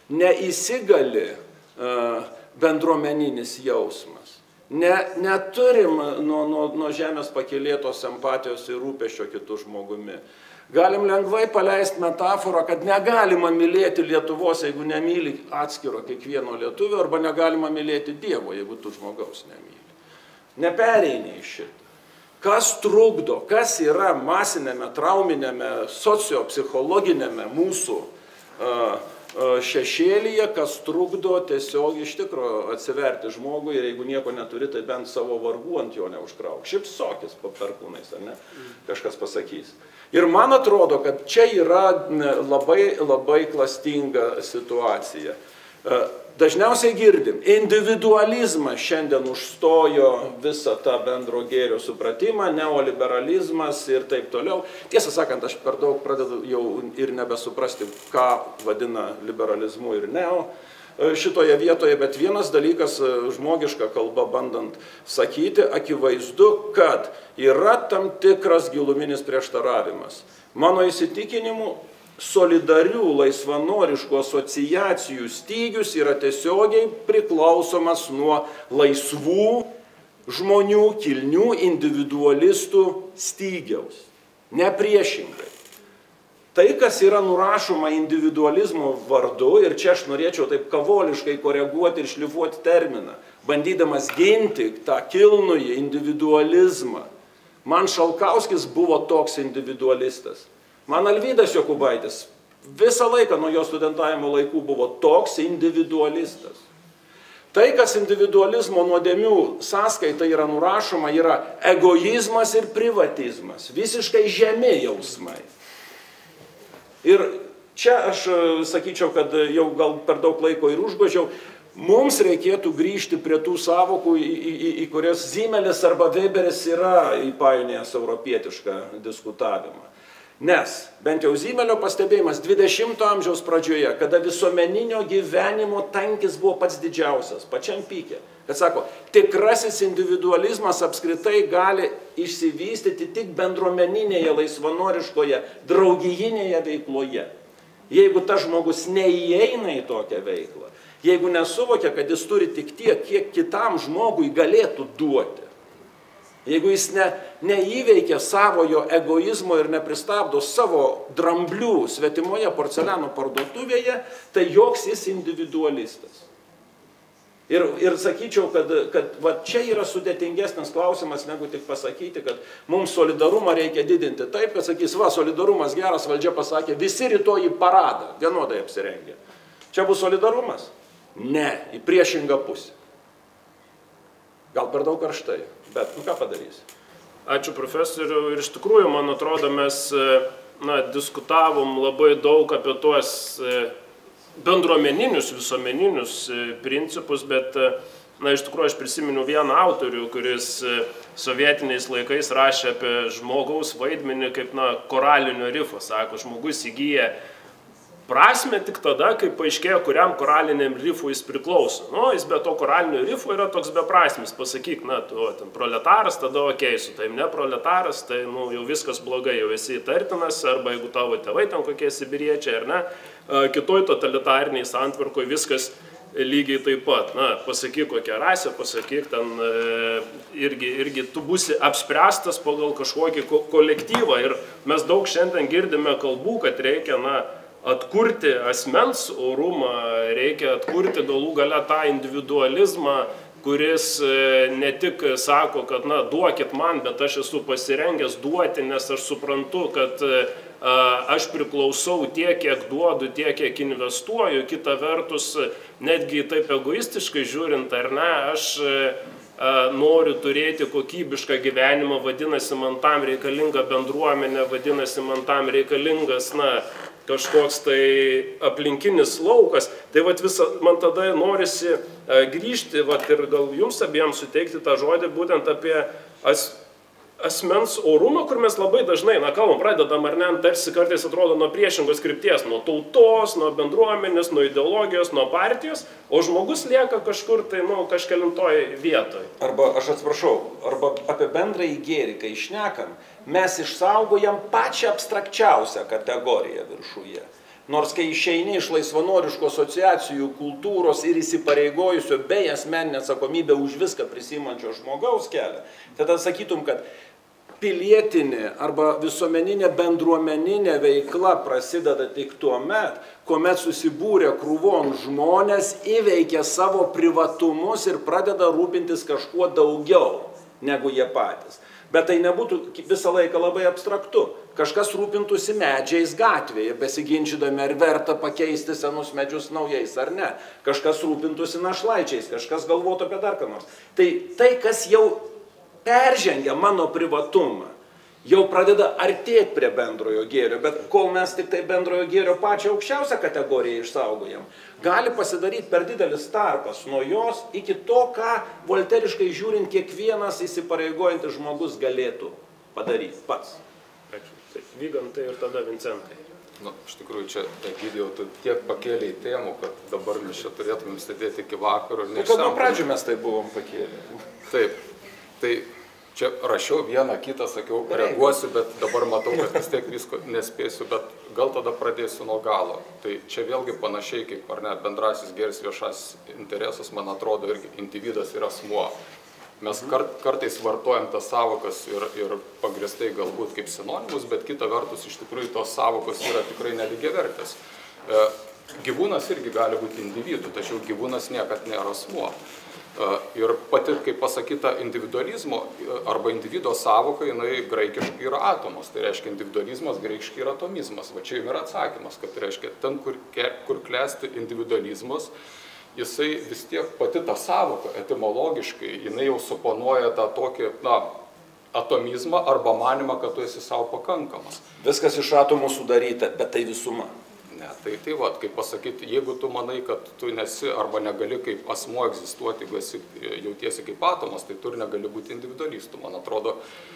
neįsigali uh, bendruomeninis jausmas. Ne, neturim nuo, nuo, nuo žemės pakylėtos empatijos ir rūpesčio kitų žmogumi. Galim lengvai paleisti metaforą, kad negalima mylėti Lietuvos, jeigu nemyli atskiro kiekvieno lietuvio, arba negalima mylėti Dievo, jeigu tu žmogaus nemyli. Nepereini iš šitą. Kas trukdo, kas yra masinėme, trauminėme, sociopsichologinėme mūsų uh, šešėlyje, kas trukdo tiesiog iš tikro atsiverti žmogui ir jeigu nieko neturi, tai bent savo vargų ant jo neužkrauk. Šipsokis po perkūnais, ar ne? Kažkas pasakys. Ir man atrodo, kad čia yra labai, labai klastinga situacija. Dažniausiai girdim, individualizmas šiandien užstojo visą tą bendro gėrio supratimą, neoliberalizmas ir taip toliau. Tiesą sakant, aš per daug pradedu jau ir nebesuprasti, ką vadina liberalizmu ir neo šitoje vietoje, bet vienas dalykas žmogiška kalba bandant sakyti, akivaizdu, kad yra tam tikras giluminis prieštaravimas. Mano įsitikinimu, solidarių, laisvanoriškų asociacijų stygius yra tiesiogiai priklausomas nuo laisvų žmonių, kilnių individualistų stygiaus. Ne priešingai. Tai, kas yra nurašoma individualizmo vardu, ir čia aš norėčiau taip kavoliškai koreguoti ir šlifuoti terminą, bandydamas ginti tą kilnųjį individualizmą. Man Šalkauskis buvo toks individualistas. Man Alvydas Jokubaitis visą laiką nuo jo studentavimo laikų buvo toks individualistas. Tai, kas individualizmo nuodėmių sąskaita yra nurašoma, yra egoizmas ir privatizmas, visiškai žemi jausmai. Ir čia aš sakyčiau, kad jau gal per daug laiko ir užgožiau, mums reikėtų grįžti prie tų sąvokų, į, į, į kurias Ziemelis arba Weberis yra įpainėjęs europietišką diskutavimą. Nes, bent jau Ziemelio pastebėjimas dvidešimto amžiaus pradžioje, kada visuomeninio gyvenimo tankis buvo pats didžiausias, pačiam pykė, kad sako, tikrasis individualizmas apskritai gali išsivystyti tik bendruomeninėje, laisvanoriškoje, draugijinėje veikloje. Jeigu tas žmogus neįeina į tokią veiklą, jeigu nesuvokia, kad jis turi tik tiek, kiek kitam žmogui galėtų duoti, jeigu jis ne, neįveikia savojo egoizmo ir nepristabdo savo dramblių svetimoje porceliano parduotuvėje, tai joks jis individualistas. Ir, ir sakyčiau, kad, kad va, čia yra sudėtingesnis klausimas, negu tik pasakyti, kad mums solidarumą reikia didinti taip, kad sakys, va, solidarumas geras, valdžia pasakė, visi rytoj į paradą, vienodai apsirengė. Čia bus solidarumas? Ne, į priešingą pusę. Gal per daug karštai, bet nu ką padarysi? Ačiū profesoriu. Ir iš tikrųjų, man atrodo, mes na, diskutavom labai daug apie tuos bendruomeninius, visuomeninius principus, bet na, iš tikrųjų aš prisimenu vieną autorių, kuris sovietiniais laikais rašė apie žmogaus vaidmenį kaip na, koralinio rifo. Sako, žmogus įgyja prasme tik tada, kai paaiškėjo, kuriam koraliniam rifui jis priklauso. Nu, jis be to koralinio rifo yra toks beprasmis. Pasakyk, na, tu ten proletaras, tada okei, su taim ne proletaras, tai nu, jau viskas blogai, jau esi įtartinas, arba jeigu tavo tėvai ten kokie sibiriečiai, ar ne, kitoj totalitariniai santvarkoje viskas lygiai taip pat. Na, pasakyk kokią rasę, pasakyk ten irgi, irgi tu būsi apspręstas pagal kažkokį ko kolektyvą. Ir mes daug šiandien girdime kalbų, kad reikia, na, atkurti asmens orumą, reikia atkurti galų gale tą individualizmą, kuris ne tik sako, kad na, duokit man, bet aš esu pasirengęs duoti, nes aš suprantu, kad a, aš priklausau tiek, kiek duodu, tiek, kiek investuoju. Kita vertus, netgi taip egoistiškai žiūrint, ar ne, aš a, noriu turėti kokybišką gyvenimą, vadinasi, man tam reikalinga bendruomenė, vadinasi, man tam reikalingas, na, kažkoks tai aplinkinis laukas, tai vat visa, man tada norisi grįžti, vat ir gal jums abiems suteikti tą žodį būtent apie as, asmens orumą, kur mes labai dažnai, na kalbam, pradedam ar ne, tarsi kartais atrodo nuo priešingos krypties, nuo tautos, nuo bendruomenės, nuo ideologijos, nuo partijos, o žmogus lieka kažkur tai, nu, kažkelintoj vietoj. Arba, aš atsiprašau, arba apie bendrąjį gėrį, kai šnekam, mes išsaugojam pačią abstrakčiausią kategoriją viršuje. Nors kai išeini iš laisvanoriškų asociacijų, kultūros ir įsipareigojusio bei asmeninę atsakomybę už viską prisiimančio žmogaus kelią, tada sakytum, kad pilietinė arba visuomeninė bendruomeninė veikla prasideda tik tuo met, kuomet susibūrė krūvon žmonės, įveikia savo privatumus ir pradeda rūpintis kažkuo daugiau negu jie patys. Bet tai nebūtų visą laiką labai abstraktu. Kažkas rūpintųsi medžiais gatvėje, besiginčydami, ar verta pakeisti senus medžius naujais ar ne. Kažkas rūpintųsi našlaičiais, kažkas galvotų apie dar ką nors. Tai tai, kas jau peržengia mano privatumą, jau pradeda artėti prie bendrojo gėrio, bet kol mes tik tai bendrojo gėrio pačią aukščiausią kategoriją išsaugojam, gali pasidaryti per didelis tarpas nuo jos iki to, ką volteriškai žiūrint kiekvienas įsipareigojantis žmogus galėtų padaryti pats. Ačiū. Tai Vygantai ir tada Vincentai. Nu, iš tikrųjų, čia, Egidijau, tu tiek pakėlė į temų, kad dabar mes čia turėtumėm sėdėti iki vakaro. Tai kad nuo pradžių mes tai buvom pakėlę. Taip, tai čia rašiau vieną, kitą, sakiau, reaguosiu, bet dabar matau, kad vis tiek visko nespėsiu, bet gal tada pradėsiu nuo galo. Tai čia vėlgi panašiai kaip, ar ne, bendrasis gėris viešas interesas, man atrodo, irgi individas ir asmuo. Mes kart, kartais vartojam tas savokas ir, ir pagristai galbūt kaip sinonimus, bet kita vertus iš tikrųjų tos savokos yra tikrai nelygiavertės. E, gyvūnas irgi gali būti individų, tačiau gyvūnas niekad nėra asmuo. Ir pati, kaip pasakyta, individualizmo arba individo savoka, jinai graikiškai yra atomos. Tai reiškia, individualizmas graikiškai yra atomizmas. Va čia jums yra atsakymas, kad reiškia, ten, kur, kur klesti individualizmas, jisai vis tiek pati ta savoka etimologiškai, jinai jau suponuoja tą tokį, na, atomizmą arba manimą, kad tu esi savo pakankamas. Viskas iš atomų sudaryta, bet tai visuma. Ne, tai tai va, kaip pasakyti, jeigu tu manai, kad tu nesi arba negali kaip asmuo egzistuoti, jeigu esi, jautiesi kaip atomas, tai tu ir negali būti individualistų. Man atrodo,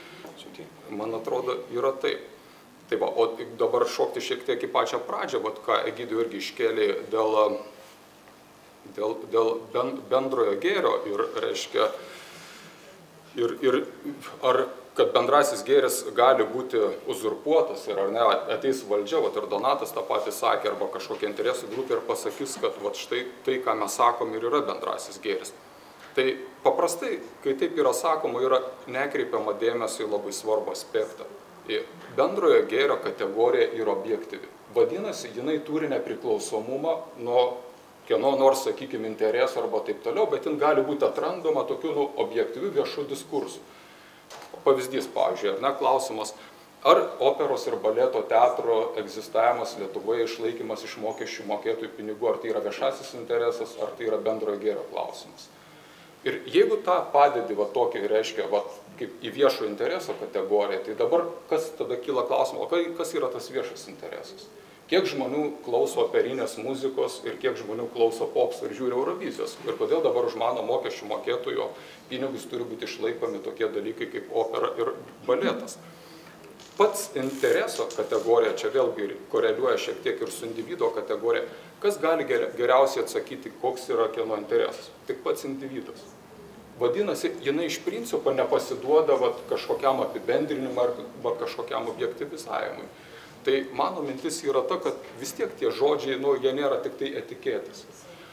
man atrodo, yra taip. Tai va, o dabar šokti šiek tiek į pačią pradžią, vat, ką Egidijų irgi iškėlė dėl, dėl, dėl bendrojo gėrio ir, reiškia, ir, ir ar kad bendrasis gėris gali būti uzurpuotas ir ar ne, ateis valdžia, vat ir Donatas tą patį sakė, arba kažkokia interesų grupė ir pasakys, kad vat štai tai, ką mes sakom, ir yra bendrasis gėris. Tai paprastai, kai taip yra sakoma, yra nekreipiama dėmesio į labai svarbų aspektą. Bendrojo gėrio kategorija yra objektyvi. Vadinasi, jinai turi nepriklausomumą nuo kieno nors, sakykime, interesų arba taip toliau, bet jin gali būti atrandama tokių nu, objektyvių viešų diskursų. Pavyzdys, pavyzdžiui, ar ne, klausimas, ar operos ir baleto teatro egzistavimas Lietuvoje išlaikymas iš mokesčių mokėtojų pinigų, ar tai yra viešasis interesas, ar tai yra bendrojo gėrio klausimas. Ir jeigu tą padedi va tokį, reiškia, va, kaip į viešo intereso kategoriją, tai dabar kas tada kyla klausimas, o kas yra tas viešas interesas? Kiek žmonių klauso operinės muzikos ir kiek žmonių klauso popso ir žiūri Eurovizijos? Ir kodėl dabar už mano mokesčių mokėtojo pinigus turi būti išlaikomi tokie dalykai kaip opera ir baletas? Pats intereso kategorija, čia vėlgi koreliuoja šiek tiek ir su individo kategorija, kas gali geriausiai atsakyti, koks yra kieno interesas? Tik pats individas. Vadinasi, jinai iš principo nepasiduoda vat, kažkokiam apibendrinimui arba kažkokiam objektyvizavimui. Tai mano mintis yra ta, kad vis tiek tie žodžiai, nu, jie nėra tik tai etiketės.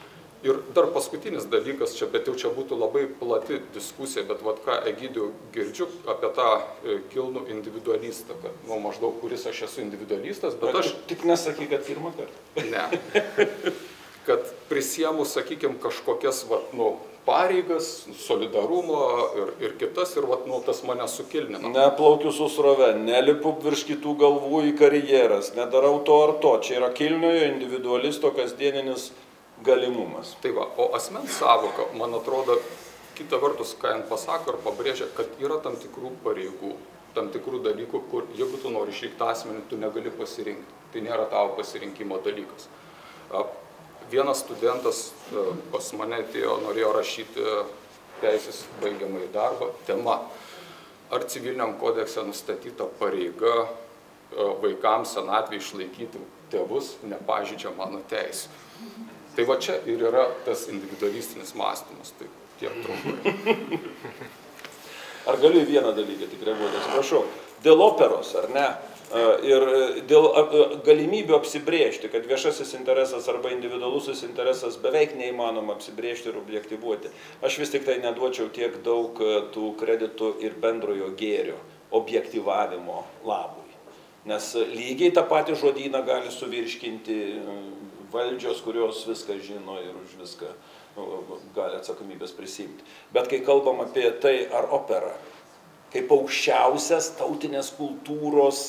Ir dar paskutinis dalykas, čia, bet jau čia būtų labai plati diskusija, bet vat ką Egidijų girdžiu apie tą kilnų individualistą, kad, nu, maždaug, kuris aš esu individualistas, bet aš... Tik nesakyk, kad pirmą kartą. Ne. Kad prisiemu, sakykime, kažkokias, vat, nu, pareigas, solidarumo ir, ir kitas, ir vat, nu, tas mane sukilnina. Neplaukiu su srove, nelipu virš kitų galvų į karjeras, nedarau to ar to. Čia yra kilniojo individualisto kasdieninis galimumas. Tai va, o asmens savoka, man atrodo, kita vertus, ką jin pasako ir pabrėžia, kad yra tam tikrų pareigų, tam tikrų dalykų, kur jeigu tu nori išrinkti asmenį, tu negali pasirinkti. Tai nėra tavo pasirinkimo dalykas. Vienas studentas pas mane atėjo, norėjo rašyti teisės baigiamąjį darbą, tema, ar civiliniam kodekse nustatyta pareiga vaikams senatvėje išlaikyti tėvus nepažeidžia mano teisę. Tai va čia ir yra tas individualistinis mąstymas, tai tiek trumpai. Ar galiu į vieną dalyką tik reaguoti, atsiprašau, dėl operos, ar ne? Ir dėl galimybių apsibrėžti, kad viešasis interesas arba individualusis interesas beveik neįmanoma apsibrėžti ir objektyvuoti. Aš vis tik tai neduočiau tiek daug tų kreditų ir bendrojo gėrio objektyvavimo labui. Nes lygiai tą patį žodyną gali suvirškinti valdžios, kurios viską žino ir už viską gali atsakomybės prisimti. Bet kai kalbam apie tai, ar opera, kaip aukščiausias tautinės kultūros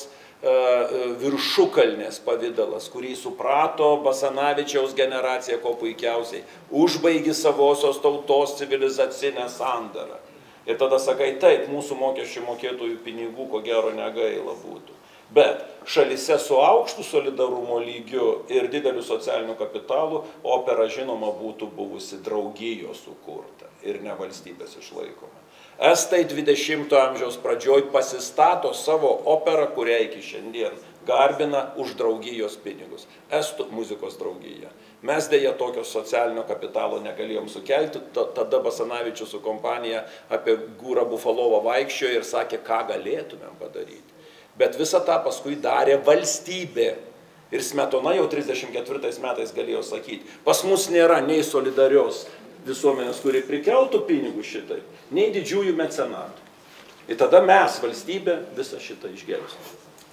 viršukalnės pavidalas, kurį suprato Basanavičiaus generacija, ko puikiausiai, užbaigi savosios tautos civilizacinę sandarą. Ir tada sakai, taip, mūsų mokesčių mokėtojų pinigų, ko gero, negaila būtų. Bet šalyse su aukštu solidarumo lygiu ir dideliu socialiniu kapitalu opera, žinoma, būtų buvusi draugijos sukurta ir ne valstybės išlaikoma. Estai dvidešimto amžiaus pradžioj pasistato savo operą, kurią iki šiandien garbina už draugijos pinigus. Estų muzikos draugija. Mes dėja tokio socialinio kapitalo negalėjom sukelti, tada Basanavičius su kompanija apie Gūrą Bufalovą vaikščiojo ir sakė, ką galėtumėm padaryti. Bet visą tą paskui darė valstybė. Ir Smetona jau trisdešimt ketvirtais metais galėjo sakyti, pas mus nėra nei solidarios visuomenės, kuri prikeltų pinigų šitai, nei didžiųjų mecenatų. Ir tada mes, valstybė, visą šitą išgelbsime.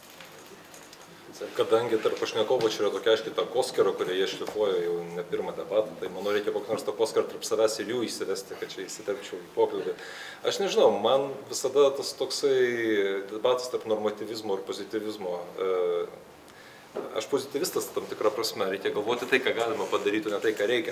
Kadangi tarp pašnekovų čia yra tokia aiškiai takoskera, kurią jie šlifuoja jau ne pirmą debatą, tai manau reikia kokį nors takoskerą tarp savęs ir jų įsivesti, kad čia įsiterpčiau į pokalbį. Aš nežinau, man visada tas toksai debatas tarp normatyvizmo ir pozityvizmo, aš pozitivistas tam tikrą prasme, reikia galvoti tai, ką galima padaryti, ne tai, ką reikia.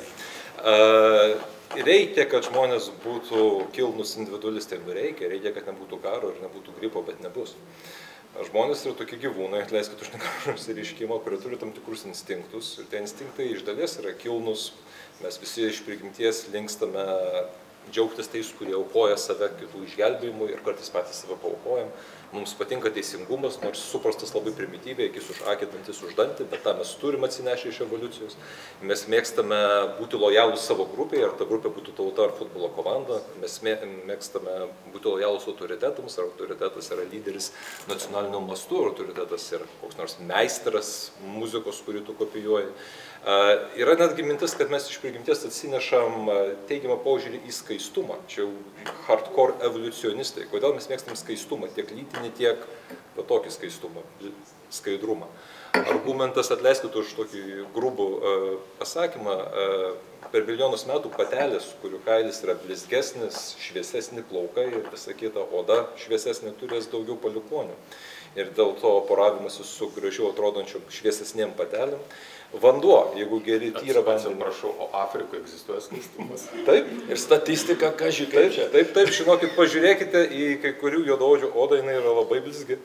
Uh, reikia, kad žmonės būtų kilnus individualistai, reikia, reikia, kad nebūtų karo ir nebūtų gripo, bet nebus. Žmonės yra tokie gyvūnai, atleiskit už negražų išsireiškimą, kurie turi tam tikrus instinktus ir tie instinktai iš dalies yra kilnus, mes visi iš prigimties linkstame džiaugtis tais, kurie aukoja save kitų išgelbėjimui ir kartais patys save paaukojam. Mums patinka teisingumas, nors suprastas labai primityviai, akis už akį, dantis už dantį, bet tą mes turime atsinešę iš evoliucijos. Mes mėgstame būti lojalūs savo grupėje, ar ta grupė būtų tauta ar futbolo komanda. Mes mėgstame būti lojalūs autoritetams, ar autoritetas yra lyderis nacionaliniu mastu, ar autoritetas yra koks nors meistras muzikos, kurį tu kopijuoji. Uh, yra netgi mintis, kad mes iš prigimties atsinešam uh, teigiamą požiūrį į skaistumą. Čia jau hardcore evoliucionistai. Kodėl mes mėgstam skaistumą, tiek lytinį, tiek tokį skaistumą, skaidrumą. Argumentas, atleiskit už tokį grubų uh, pasakymą, uh, per milijonus metų patelės, kurių kailis yra blizgesnis, šviesesni plaukai ir visa kita oda šviesesnė, turės daugiau palikuonių. Ir dėl to poravimasis su gražiau atrodančiom šviesesnėm patelėm. Vanduo, jeigu geri tyra vandenį. Prašau, o Afrikoje egzistuoja skaistumas? Taip. Ir statistika, ką žiūrėk. Taip, taip, taip, žinokit, pažiūrėkite į kai kurių juodaodžių odą, jinai yra labai blizgi.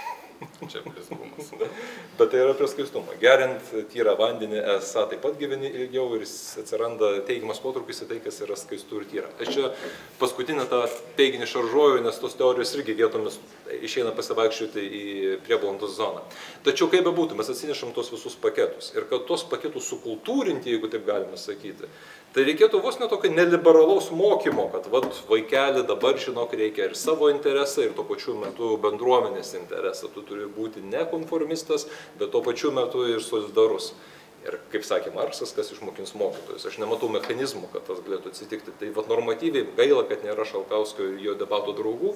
Čia blizgumas. Bet tai yra prie skaistumą. Geriant tyrą vandenį esą taip pat gyveni ilgiau ir atsiranda teigiamas potraukis į tai, kas yra skaistu ir tyra. Aš čia paskutinę tą teiginį šaržuoju, nes tos teorijos irgi vietomis išeina pasivaikščioti į prieblandos zoną. Tačiau kaip bebūtų, mes atsinešam tos visus paketus. Ir kad tos paketus sukultūrinti, jeigu taip galima sakyti, tai reikėtų vos ne tokio neliberalaus mokymo, kad vat, vaikeli dabar, žinok, reikia ir savo interesą, ir tuo pačiu metu bendruomenės interesą. Tu turi būti ne konformistas, bet tuo pačiu metu ir solidarus. Ir kaip sakė Marksas, kas išmokins mokytojus. Aš nematau mechanizmų, kad tas galėtų atsitikti. Tai vat, normatyviai gaila, kad nėra Šalkauskio ir jo debato draugų,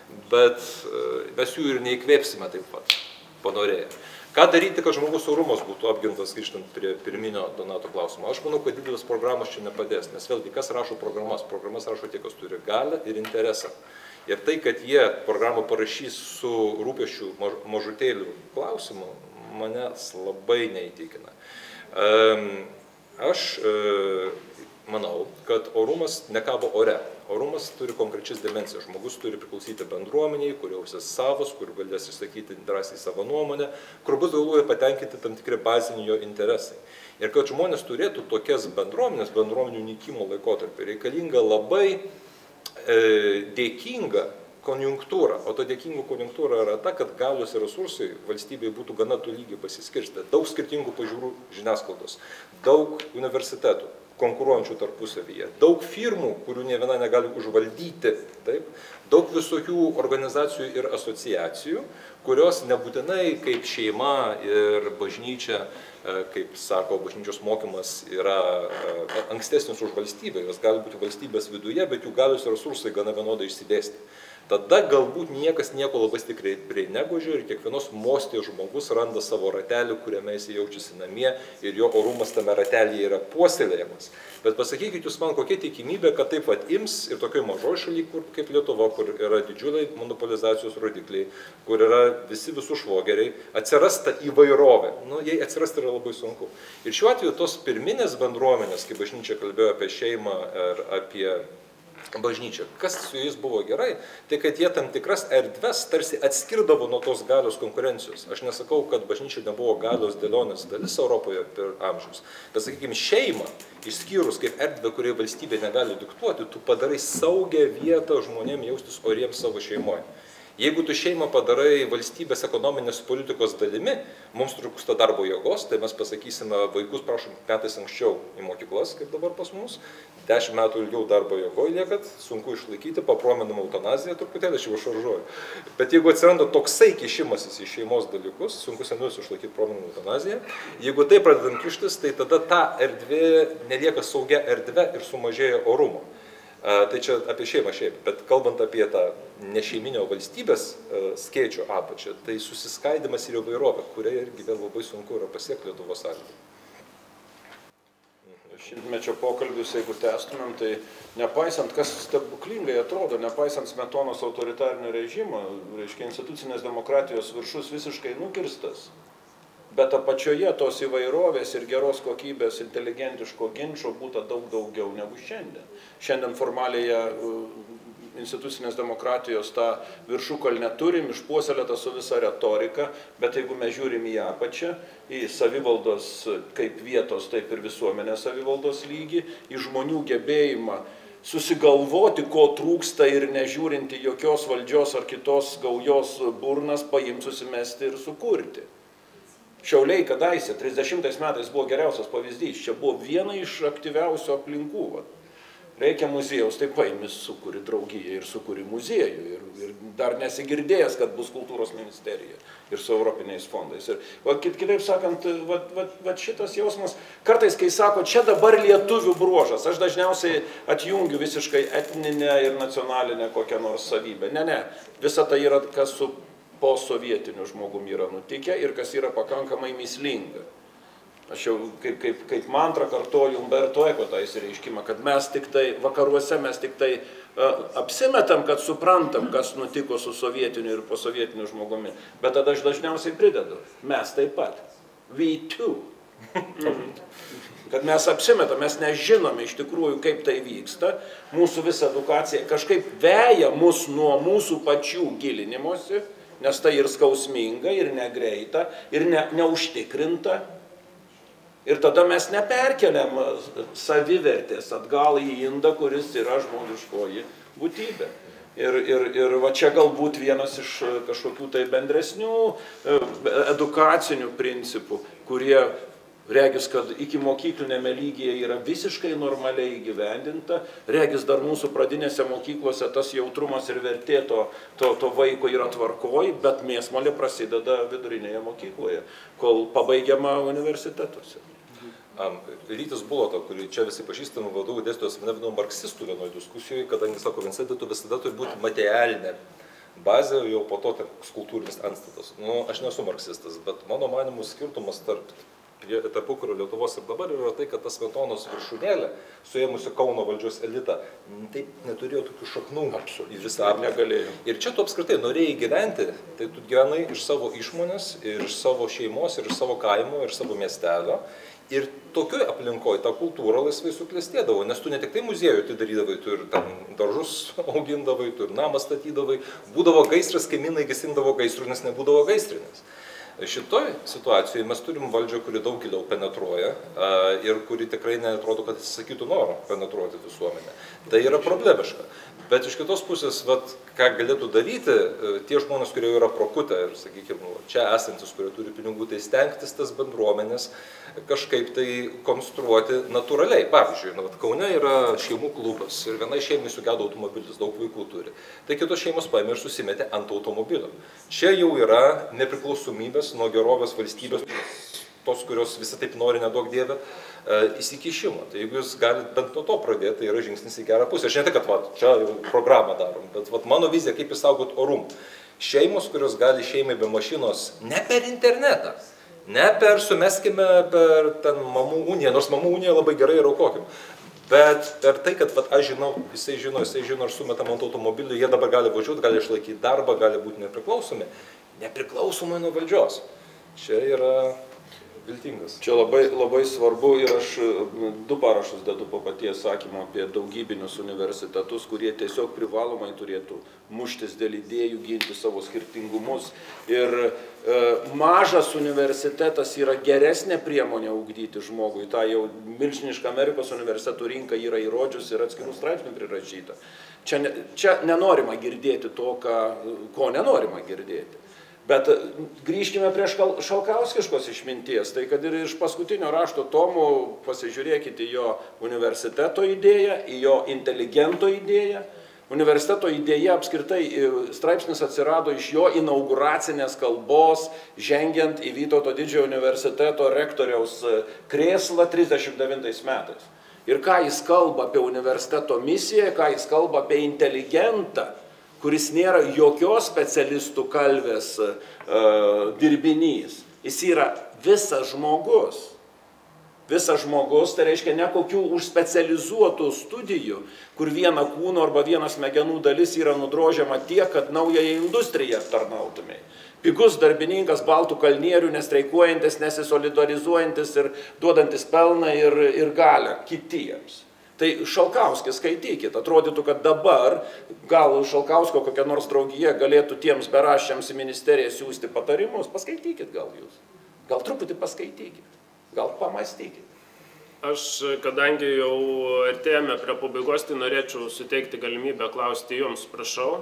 bet mes jų ir neįkvėpsime taip pat, panorėję. Ką daryti, kad žmogus orumas būtų apgintas, grįžtant prie pirminio Donato klausimo? Aš manau, kad didelis programas čia nepadės, nes vėlgi, kas rašo programas? Programas rašo tie, kas turi galią ir interesą. Ir tai, kad jie programą parašys su rūpesčių mažutėlių klausimu, manęs labai neįtikina. Aš manau, kad orumas nekabo ore. Orumas turi konkrečias dimensijas. Žmogus turi priklausyti bendruomeniai, kur jausis savas, kur galės išsakyti drąsiai savo nuomonę, kur bus galvoje patenkinti tam tikri baziniai jo interesai. Ir kad žmonės turėtų tokias bendruomenės, bendruomenių nykimo laikotarpį, reikalinga labai e, dėkinga konjunktūra. O to dėkinga konjunktūra yra ta, kad galios ir resursai valstybėje būtų gana tolygiai pasiskirstę. Daug skirtingų pažiūrų žiniasklaidos, daug universitetų konkuruojančių tarpusavyje, daug firmų, kurių ne viena negali užvaldyti, taip, daug visokių organizacijų ir asociacijų, kurios nebūtinai kaip šeima ir bažnyčia, kaip sako, bažnyčios mokymas yra ankstesnis už valstybę, jos gali būti valstybės viduje, bet jų galios ir resursai gana vienodai išsidėsti. Tada galbūt niekas nieko labai stipriai negožia ir kiekvienos mostės žmogus randa savo ratelį, kuriame jis jaučiasi namie ir jo orumas tame ratelyje yra puoselėjamas. Bet pasakykit jūs man, kokia tikimybė, kad taip pat ims ir tokioj mažoj šaly, kur, kaip Lietuva, kur yra didžiuliai monopolizacijos rodikliai, kur yra visi visų švogeriai, atsiras ta įvairovė. Nu, jai atsirasti yra labai sunku. Ir šiuo atveju tos pirminės bendruomenės, kaip bažnyčia kalbėjo apie šeimą ir apie bažnyčia. Kas su jais buvo gerai, tai kad jie tam tikras erdves tarsi atskirdavo nuo tos galios konkurencijos. Aš nesakau, kad bažnyčia nebuvo galios dėlionės dalis Europoje per amžius. Bet, sakykime, šeimą, išskyrus kaip erdvę, kurioje valstybė negali diktuoti, tu padarai saugią vietą žmonėms jaustis oriems savo šeimoje. Jeigu tu šeimą padarai valstybės ekonominės politikos dalimi, mums trūksta darbo jėgos, tai mes pasakysime vaikus, prašom, metais anksčiau į mokyklas, kaip dabar pas mus, dešimt metų ilgiau darbo jėgoje liekat, sunku išlaikyti, paprominam eutanaziją truputėlį, aš jau šaržuoju. Bet jeigu atsiranda toksai kišimasis į šeimos dalykus, sunku senus išlaikyti prominam eutanaziją, jeigu tai pradedam kištis, tai tada ta erdvė nelieka saugia erdvė ir sumažėja orumo. Tai čia apie šeimą šiaip, bet kalbant apie tą nešeiminio valstybės skėčio apačią, tai susiskaidimas ir įvairovė, kuria irgi vėl labai sunku yra pasiekti Lietuvos sąlygų. Šimtmečio pokalbius, jeigu tęstumėm, tai nepaisant, kas stebuklingai atrodo, nepaisant Smetonos autoritarinio režimo, reiškia institucinės demokratijos viršus visiškai nukirstas. bet apačioje tos įvairovės ir geros kokybės inteligentiško ginčo būtų daug daugiau negu šiandien. Šiandien formaliai institucinės demokratijos tą viršukalnę turim, išpuoselėtą su visa retorika, bet jeigu mes žiūrim į apačią, į savivaldos kaip vietos, taip ir visuomenės savivaldos lygį, į žmonių gebėjimą susigalvoti, ko trūksta ir nežiūrinti jokios valdžios ar kitos gaujos burnas, paimti, susimesti ir sukurti. Šiauliai kadaise, trisdešimtais metais buvo geriausias pavyzdys, čia buvo viena iš aktyviausių aplinkų. Vat. Reikia muziejaus, tai paimis sukuri draugiją ir sukuri muziejų. Ir, ir dar nesigirdėjęs, kad bus kultūros ministerija ir su europiniais fondais. Ir, va, kitaip sakant, va, va, va šitas jausmas, kartais, kai sako, čia dabar lietuvių bruožas, aš dažniausiai atjungiu visiškai etninę ir nacionalinę kokią nors savybę. Ne, ne, visa tai yra, kas su posovietiniu žmogumi yra nutikę ir kas yra pakankamai mįslinga. Aš jau kaip, kaip, kaip mantrą kartoju Umberto Eko tą įsireiškimą, kad mes tik tai, vakaruose mes tik tai uh, apsimetam, kad suprantam, kas nutiko su sovietiniu ir posovietiniu žmogumi, bet tada aš dažniausiai pridedu, mes taip pat, we too. Kad mes apsimetam, mes nežinome iš tikrųjų, kaip tai vyksta, mūsų visa edukacija kažkaip veja mus nuo mūsų pačių gilinimosi, nes tai ir skausminga, ir negreita, ir ne, neužtikrinta. Ir tada mes neperkeliam savivertės atgal į indą, kuris yra žmogiškoji būtybė. Ir, ir, ir va čia galbūt vienas iš kažkokių tai bendresnių edukacinių principų, kurie regis, kad iki mokyklinėme lygyje yra visiškai normaliai įgyvendinta, regis dar mūsų pradinėse mokyklose tas jautrumas ir vertė to, to, to vaiko yra tvarkoj, bet mėsmalė prasideda vidurinėje mokykloje, kol pabaigiama universitetuose. Um, Rytis Bulota, kurį čia visi pažįstamų vadovų dėstytojas mane vadino marksistų vienoje diskusijoje, kadangi, sako, Vincentė, tu visada turi būti materialinė bazė, jau po to toks kultūrinis antstatas. Nu, aš nesu marksistas, bet mano manimų skirtumas tarp tarpukario Lietuvos ir dabar yra tai, kad tas Smetonos viršūnėlė, suėmusi Kauno valdžios elitą, taip neturėjo tokių šaknų į visą aplinką. Ir čia tu apskritai norėjai gyventi, tai tu gyvenai iš savo išmonės, iš savo šeimos, ir iš savo kaimo, ir iš savo miestelio. Ir tokioj aplinkoje ta kultūra laisvai suklestėdavo, nes tu ne tik tai muziejų tai darydavai, tu ir ten daržus augindavai, tu ir namą statydavai, būdavo gaisras, kaimynai gesindavo gaisrų, nes nebūdavo gaisrinės. Šitoj situacijoje mes turim valdžią, kuri daug giliau penetruoja ir kuri tikrai neatrodo, kad atsisakytų noro penetruoti visuomenę. Tai yra problemiška. Bet iš kitos pusės, vat, ką galėtų daryti tie žmonės, kurie yra prokutę ir, sakykime, čia esantis, kurie turi pinigų, tai stengtis tas bendruomenės kažkaip tai konstruoti natūraliai. Pavyzdžiui, na, vat, Kaune yra šeimų klubas ir vienai šeimai sugedo automobilis, daug vaikų turi. Tai kitos šeimos paėmė ir susimetė ant automobilio. Čia jau yra nepriklausomybės nuo gerovės valstybės, tos, kurios visi taip nori, nedaug dievę, įsikišimo. Tai jeigu jūs galite bent nuo to pradėti, tai yra žingsnis į gerą pusę. Aš ne tai, kad va, čia jau programą darom, bet va, mano vizija, kaip įsaugot orumą. Šeimos, kurios gali šeimai be mašinos ne per internetą, ne per, sumeskime, per ten mamų uniją, nors mamų uniją labai gerai ir aukokim. Bet per tai, kad vat, aš žinau, jisai žino, jisai žino, ar sumetam ant automobilių, jie dabar gali važiuoti, gali išlaikyti darbą, gali būti nepriklausomi, nepriklausomai nuo valdžios. Čia yra viltingas. Čia labai, labai svarbu ir aš du parašus dedu po paties sakymo apie daugybinius universitetus, kurie tiesiog privalomai turėtų muštis dėl idėjų, ginti savo skirtingumus. Ir e, mažas universitetas yra geresnė priemonė ugdyti žmogui. Ta jau milžiniška Amerikos universitetų rinka yra įrodžius ir atskirų straipsnių prirašyta. Čia, ne, čia nenorima girdėti to, ką, ko nenorima girdėti. Bet grįžkime prie šalkauskiškos išminties, tai kad ir iš paskutinio rašto tomų pasižiūrėkite į jo universiteto idėją, į jo inteligento idėją. Universiteto idėja apskritai straipsnis atsirado iš jo inauguracinės kalbos, žengiant į Vytauto didžiojo universiteto rektoriaus krėslą trisdešimt devintais metais. Ir ką jis kalba apie universiteto misiją, ką jis kalba apie inteligentą, kuris nėra jokios specialistų kalvės uh, dirbinys. Jis yra visas žmogus. visas žmogus, tai reiškia ne kokių užspecializuotų studijų, kur viena kūno arba vienas smegenų dalis yra nudrožiama tiek, kad naująją industriją aptarnautumai. Pigus darbininkas baltų kalnierių, nestreikuojantis, nesisolidarizuojantis ir duodantis pelną ir, ir galę kitiems. Tai Šalkauskį skaitykit, atrodytų, kad dabar gal Šalkausko kokia nors draugija galėtų tiems beraščiams į ministeriją siūsti patarimus, paskaitykit gal jūs, gal truputį paskaitykit. Gal pamastykit. Aš, kadangi jau artėjame prie pabaigos, tai norėčiau suteikti galimybę klausti jums, prašau.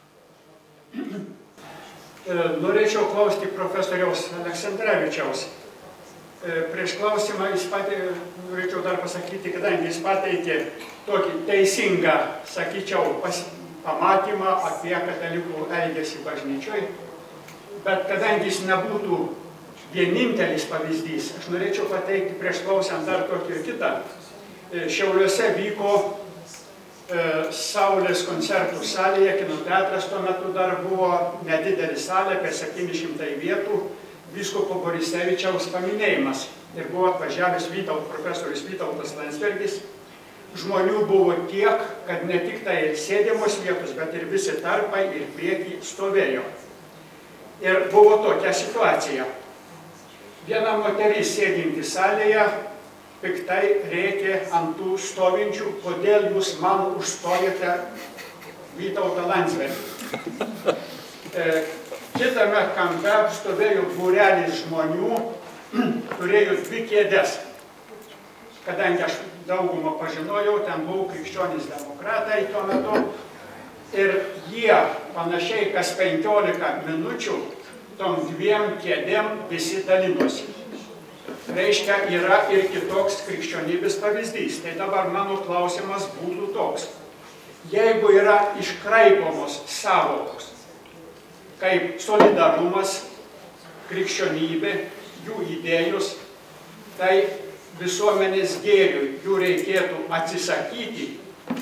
Norėčiau klausti profesoriaus Aleksandrevičiaus. Prieš klausimą jis pateikė, norėčiau dar pasakyti, kadangi jis pateikė tokį teisingą, sakyčiau, pamatymą apie katalikų elgesį bažnyčioj, bet kadangi jis nebūtų vienintelis pavyzdys, aš norėčiau pateikti prieš klausiant dar tokį ir kitą. Šiauliuose vyko e, Saulės koncertų salėje, kino teatras tuo metu dar buvo nedidelė salė, apie septyni šimtai vietų, vyskupo Borisevičiaus paminėjimas. Ir buvo atvažiavęs Vytaut, profesorius Vytautas Landsbergis. Žmonių buvo tiek, kad ne tik tai sėdimos vietos, bet ir visi tarpai ir priekį stovėjo. Ir buvo tokia situacija. Viena moteris sėdinti salėje piktai rėkė ant tų stovinčių, kodėl jūs man užstojate Vytautą Landsbergį. E, kitame kampe stovėjo būrelis žmonių, turėjo dvi kėdes. Kadangi aš daugumą pažinojau, ten buvo krikščionys demokratai tuo metu. Ir jie panašiai kas penkiolika minučių tom dviem kėdėm visi dalinosi. Reiškia, yra ir kitoks krikščionybės pavyzdys. Tai dabar mano klausimas būtų toks. Jeigu yra iškraipomos sąvokos, kaip solidarumas, krikščionybė, jų idėjos, tai visuomenės gėriui jų reikėtų atsisakyti,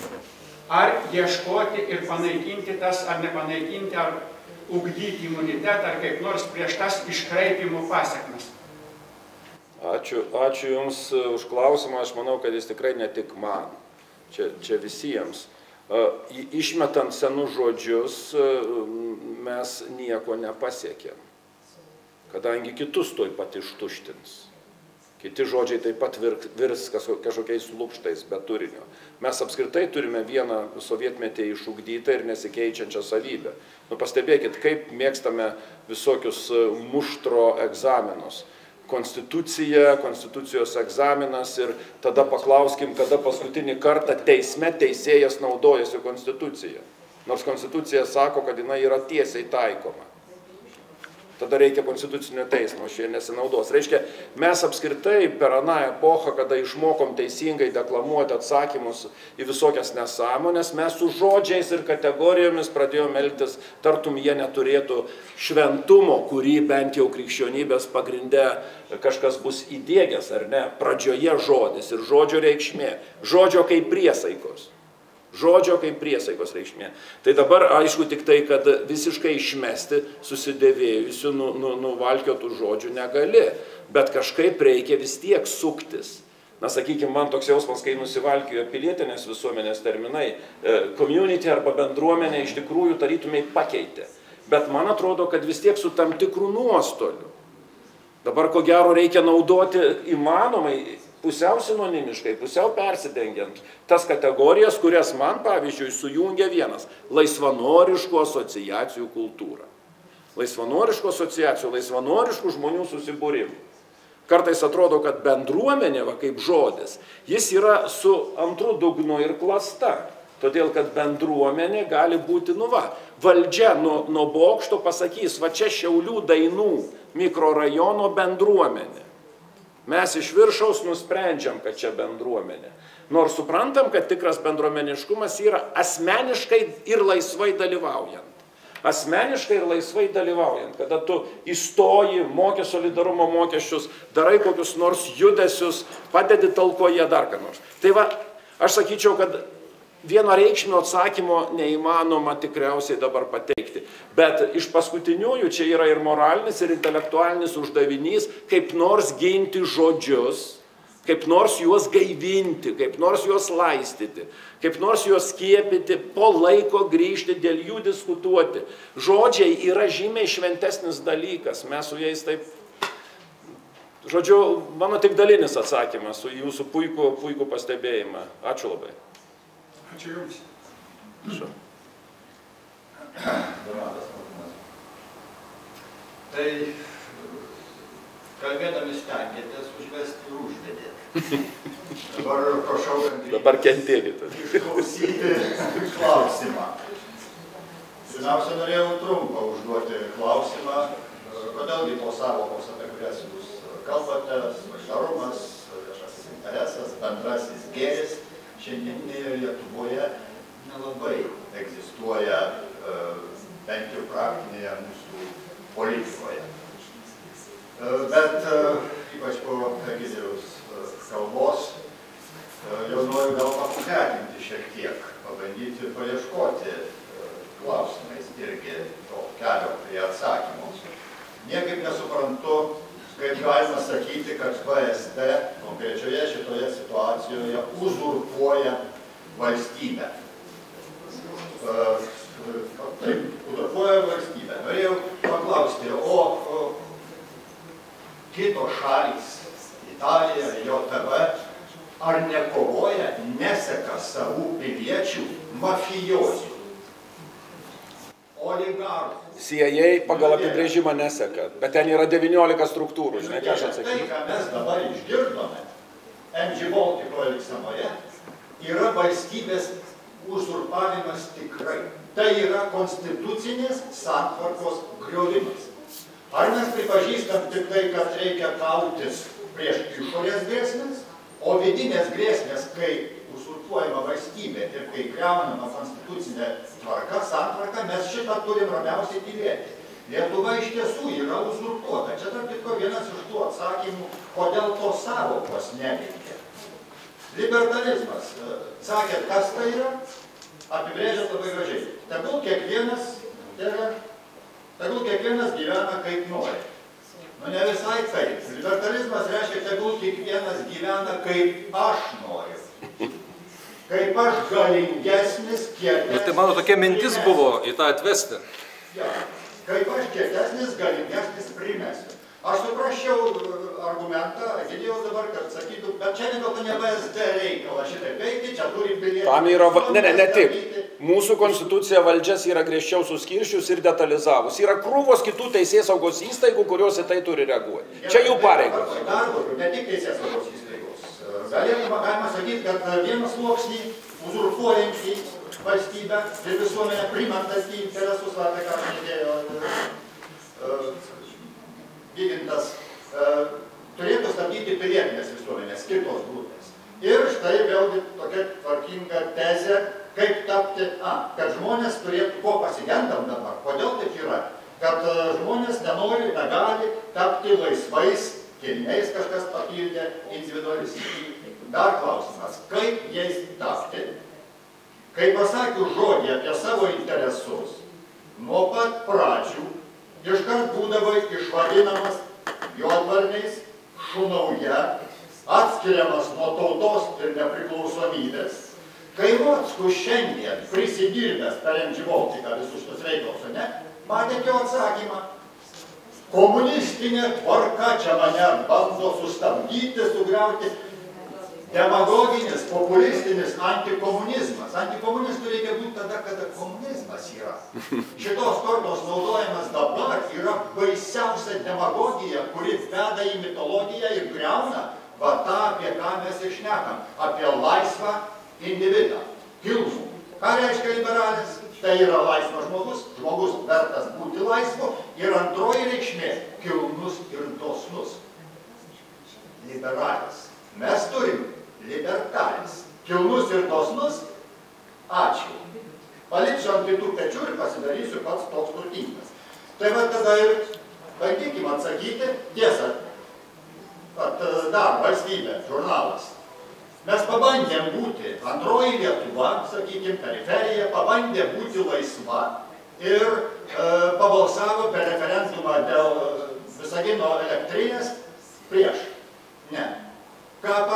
ar ieškoti ir panaikinti tas, ar nepanaikinti, ar ugdyti imunitetą, ar kaip nors prieš tas iškraipimo pasekmes. Ačiū, ačiū Jums už klausimą, aš manau, kad jis tikrai ne tik man, čia, čia visiems. Išmetant senus žodžius, mes nieko nepasiekėm, kadangi kitus tuoj pat ištuštins. Kiti žodžiai taip pat virs kažkokiais lūkštais be turinio. Mes apskritai turime vieną sovietmetį išugdytą ir nesikeičiančią savybę. Nu, pastebėkit, kaip mėgstame visokius muštro egzaminus. Konstitucija, konstitucijos egzaminas ir tada paklauskim, kada paskutinį kartą teisme teisėjas naudojasi konstitucija. Nors konstitucija sako, kad jinai yra tiesiai taikoma. Tada reikia konstitucinio teismo, šie nesinaudos. Reiškia, mes apskritai per aną epochą, kada išmokom teisingai deklamuoti atsakymus į visokias nesąmonės, mes su žodžiais ir kategorijomis pradėjome elgtis, tartum jie neturėtų šventumo, kurį bent jau krikščionybės pagrinde kažkas bus įdiegęs, ar ne? Pradžioje žodis ir žodžio reikšmė, žodžio kaip priesaikos. Žodžio kaip priesaikos reikšmė. Tai dabar aišku tik tai, kad visiškai išmesti susidėvėjusių, nu, nu, nuvalkiotų žodžių negali, bet kažkaip reikia vis tiek suktis. Na, sakykime, man toks jausmas, kai nusivalkiojo pilietinės visuomenės terminai, community arba bendruomenė iš tikrųjų tarytumai pakeitė. Bet man atrodo, kad vis tiek su tam tikrų nuostolių. Dabar ko gero reikia naudoti įmanomai, pusiau sinonimiškai, pusiau persidengiant tas kategorijas, kurias man, pavyzdžiui, sujungia vienas – laisvanoriškų asociacijų kultūra. Laisvanoriškų asociacijų, laisvanoriškų žmonių susibūrimų. Kartais atrodo, kad bendruomenė, va, kaip žodis, jis yra su antru dugnu ir klasta. Todėl, kad bendruomenė gali būti, nu va, valdžia nuo, nuo bokšto pasakys, va čia Šiaulių Dainų mikrorajono bendruomenė. Mes iš viršaus nusprendžiam, kad čia bendruomenė. Nors suprantam, kad tikras bendruomeniškumas yra asmeniškai ir laisvai dalyvaujant. Asmeniškai ir laisvai dalyvaujant. Kada tu įstoji, moki solidarumo mokesčius, darai kokius nors judesius, padedi talkoje dar ką nors. Tai va, aš sakyčiau, kad vienareikšmio atsakymo neįmanoma tikriausiai dabar pateikti. Bet iš paskutiniųjų čia yra ir moralinis, ir intelektualinis uždavinys, kaip nors ginti žodžius, kaip nors juos gaivinti, kaip nors juos laistyti, kaip nors juos skiepyti, po laiko grįžti, dėl jų diskutuoti. Žodžiai yra žymiai šventesnis dalykas, mes su jais taip... Žodžiu, mano tik dalinis atsakymas su jūsų puikų, puikų pastebėjimą. Ačiū labai. Ačiū Jums. Prašau. Tai kalbėdami stengiatės užvesti ir užvedėti. Dabar prašau, kad Dabar kentėkite. išklausyti klausimą. Pirmiausia, norėjau trumpą užduoti klausimą, kodėlgi tos sąvokos, apie kurias jūs kalbate, solidarumas, viešasis interesas, bendrasis gėris, šiandieninėje Lietuvoje nelabai egzistuoja, bent jau praktinėje mūsų politikoje. Bet ypač po Egidijos kalbos jau noriu gal pakonkretinti šiek tiek, pabandyti paieškoti klausimais irgi to kelio prie atsakymų. Niekaip nesuprantu, kaip galima sakyti, kad V S D konkrečioje šitoje situacijoje uzurpuoja valstybę. Taip, uzurpuoja valstybę. Norėjau paklausti, o, o kitos šalys, Italija, J T V, ar nekovoja, neseka savų piliečių mafijozių, oligarchų? C I A pagal apibrėžimą neseka, bet ten yra devyniolika struktūrų, žinai, ką aš atsakysiu. Tai, ką mes dabar išgirdome, M G Baltico elgsenoje, yra valstybės uzurpavimas tikrai. Tai yra konstitucinės santvarkos griovimas. Ar mes pripažįstam tik tai, kad reikia kautis prieš išorės grėsmės, o vidinės grėsmės, kai uzurpuojama valstybė ir kai griaunama konstitucinė tvarka, santvarka, mes šitą turim ramiausiai tylėti. Lietuva iš tiesų yra uzurpuota. Čia tarp kitko vienas iš tų atsakymų, kodėl tos sąvokos neveikia. Libertarizmas. Sakėt, kas tai yra? Apibrėžėt labai gražiai. Tegul kiekvienas, tai yra, tegul kiekvienas gyvena kaip nori. Nu ne visai taip. Libertarizmas reiškia, tegul kiekvienas gyvena kaip aš noriu. Kaip aš galingesnis, kietesnis. Ir tai mano tokia mintis buvo į tą atvesti. Ja, kaip aš kietesnis, galingesnis primesiu. Aš suprasčiau argumentą, Egidijaus dabar, kad sakytų, bet čia negalto ne V S D reikala šitai veikti, čia turi piliečių. Tam yra, ne, ne, ne taip. Mūsų konstitucija valdžias yra griežčiau suskirščius ir detalizavus. Yra krūvos kitų teisėsaugos įstaigų, kurios į tai turi reaguoti. Čia jų pareigos. Dar daugiau, ne tik teisėsaugos įstaigos. Galima, galima sakyti, kad vienas sluoksnį uzurpuojantį valstybę ir visuomenę primantantį interesus, apie ką šnekėjo Vygintas, turėtų stabdyti pilietinės visuomenės, kitos grupės. Ir štai vėlgi tokia tvarkinga tezė, kaip tapti, a, kad žmonės turėtų, ko pasigendam dabar, kodėl taip yra, kad žmonės nenori, negali tapti laisvais, kilniais kažkas papildė individualistai. Dar klausimas, kaip jais tapti, kai pasakius žodį apie savo interesus, nuo pat pradžių, iškart būdavai išvadinamas juodvarniais, šunauja, atskiriamas nuo tautos ir nepriklausomybės. Kai Mockus šiandien prisidirbęs per M G Baltiką visus šitus reikalus, ne, matėte jo atsakymą. Komunistinė tvarka čia mane bando sustabdyti, sugriauti. Demagoginis, populistinis antikomunizmas. Antikomunistų reikia būti tada, kada komunizmas yra. Šitos kortos naudojimas dabar yra baisiausia demagogija, kuri veda į mitologiją ir griauna va tą, apie ką mes ir šnekam. Apie laisvą individą. Kilnų. Ką reiškia liberalės? Tai yra laisvas žmogus, žmogus vertas būti laisvu. Ir antroji reikšmė – kilnus ir dosnus. Liberalės. Mes turim libertalis. Kilnus ir dosnus, ačiū. Paliksiu ant kitų pečių ir pasidarysiu pats toks turtingas. Tai va tada ir bandykim atsakyti, tiesa, kad dar valstybė, žurnalas. Mes pabandėm būti antroji Lietuva, sakykim, periferija, pabandė būti laisva ir e, pabalsavo per referendumą dėl Visagino elektrinės prieš. Ne. Ką parašė?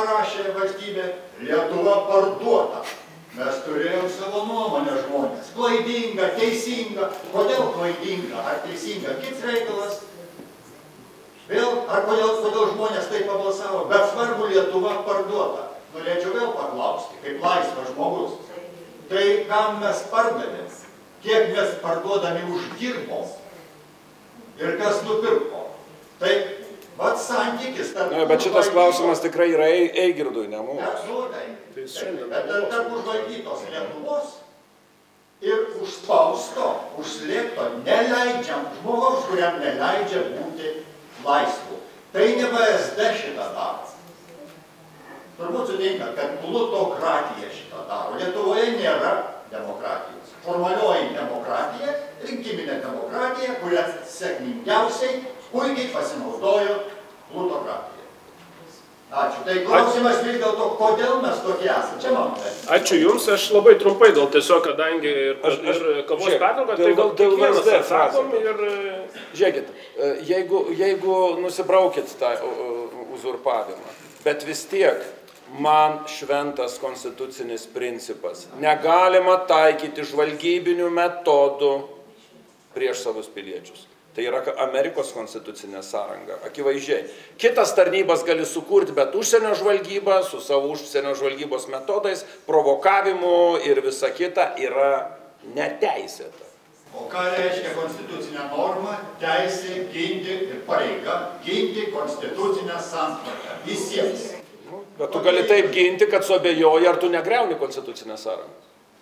trečiąją valstybę, Lietuva parduota. Mes turėjom savo nuomonę žmonės. Klaidinga, teisinga. Kodėl klaidinga ar teisinga? Kits reikalas. Vėl, ar kodėl, kodėl žmonės taip pabalsavo? Bet svarbu, Lietuva parduota. Norėčiau vėl paklausti, kaip laisvas žmogus. Tai kam mes pardavėm? Kiek mes parduodami uždirbom? Ir kas nupirko? Tai vat santykis tarp... Na, bet šitas klausimas tikrai yra Eigirdui, ne mums. Absoliutai. Bet tarp užvaldytos Lietuvos ir užspausto, užslėpto, neleidžiam žmogaus, kuriam neleidžia būti laisvu. Tai ne V S D šitą daro. Turbūt sutinka, kad plutokratija šitą daro. Lietuvoje nėra demokratijos. Formalioji demokratija, rinkiminė demokratija, kurią sėkmingiausiai, puikiai pasinaudojo plutokratija. Ačiū. Tai klausimas vis dėlto, kodėl mes tokie esame. Čia man tai. Ačiū Jums, aš labai trumpai, gal tiesiog, kadangi ir, aš, aš, ir kavos pertrauką, tai gal kiekvienas atsakom ir... Žiūrėkit, jeigu, jeigu nusibraukit tą uzurpavimą, bet vis tiek man šventas konstitucinis principas. Negalima taikyti žvalgybinių metodų prieš savus piliečius. Tai yra Amerikos konstitucinė sąranga, akivaizdžiai. Kitas tarnybas gali sukurti, bet užsienio žvalgyba su savo užsienio žvalgybos metodais, provokavimu ir visa kita yra neteisėta. O ką reiškia konstitucinė norma? Teisė ginti ir pareiga ginti konstitucinę santvarką visiems. Bet tu gali taip ginti, kad suabejoji, ar tu negriauni konstitucinę sąrangą.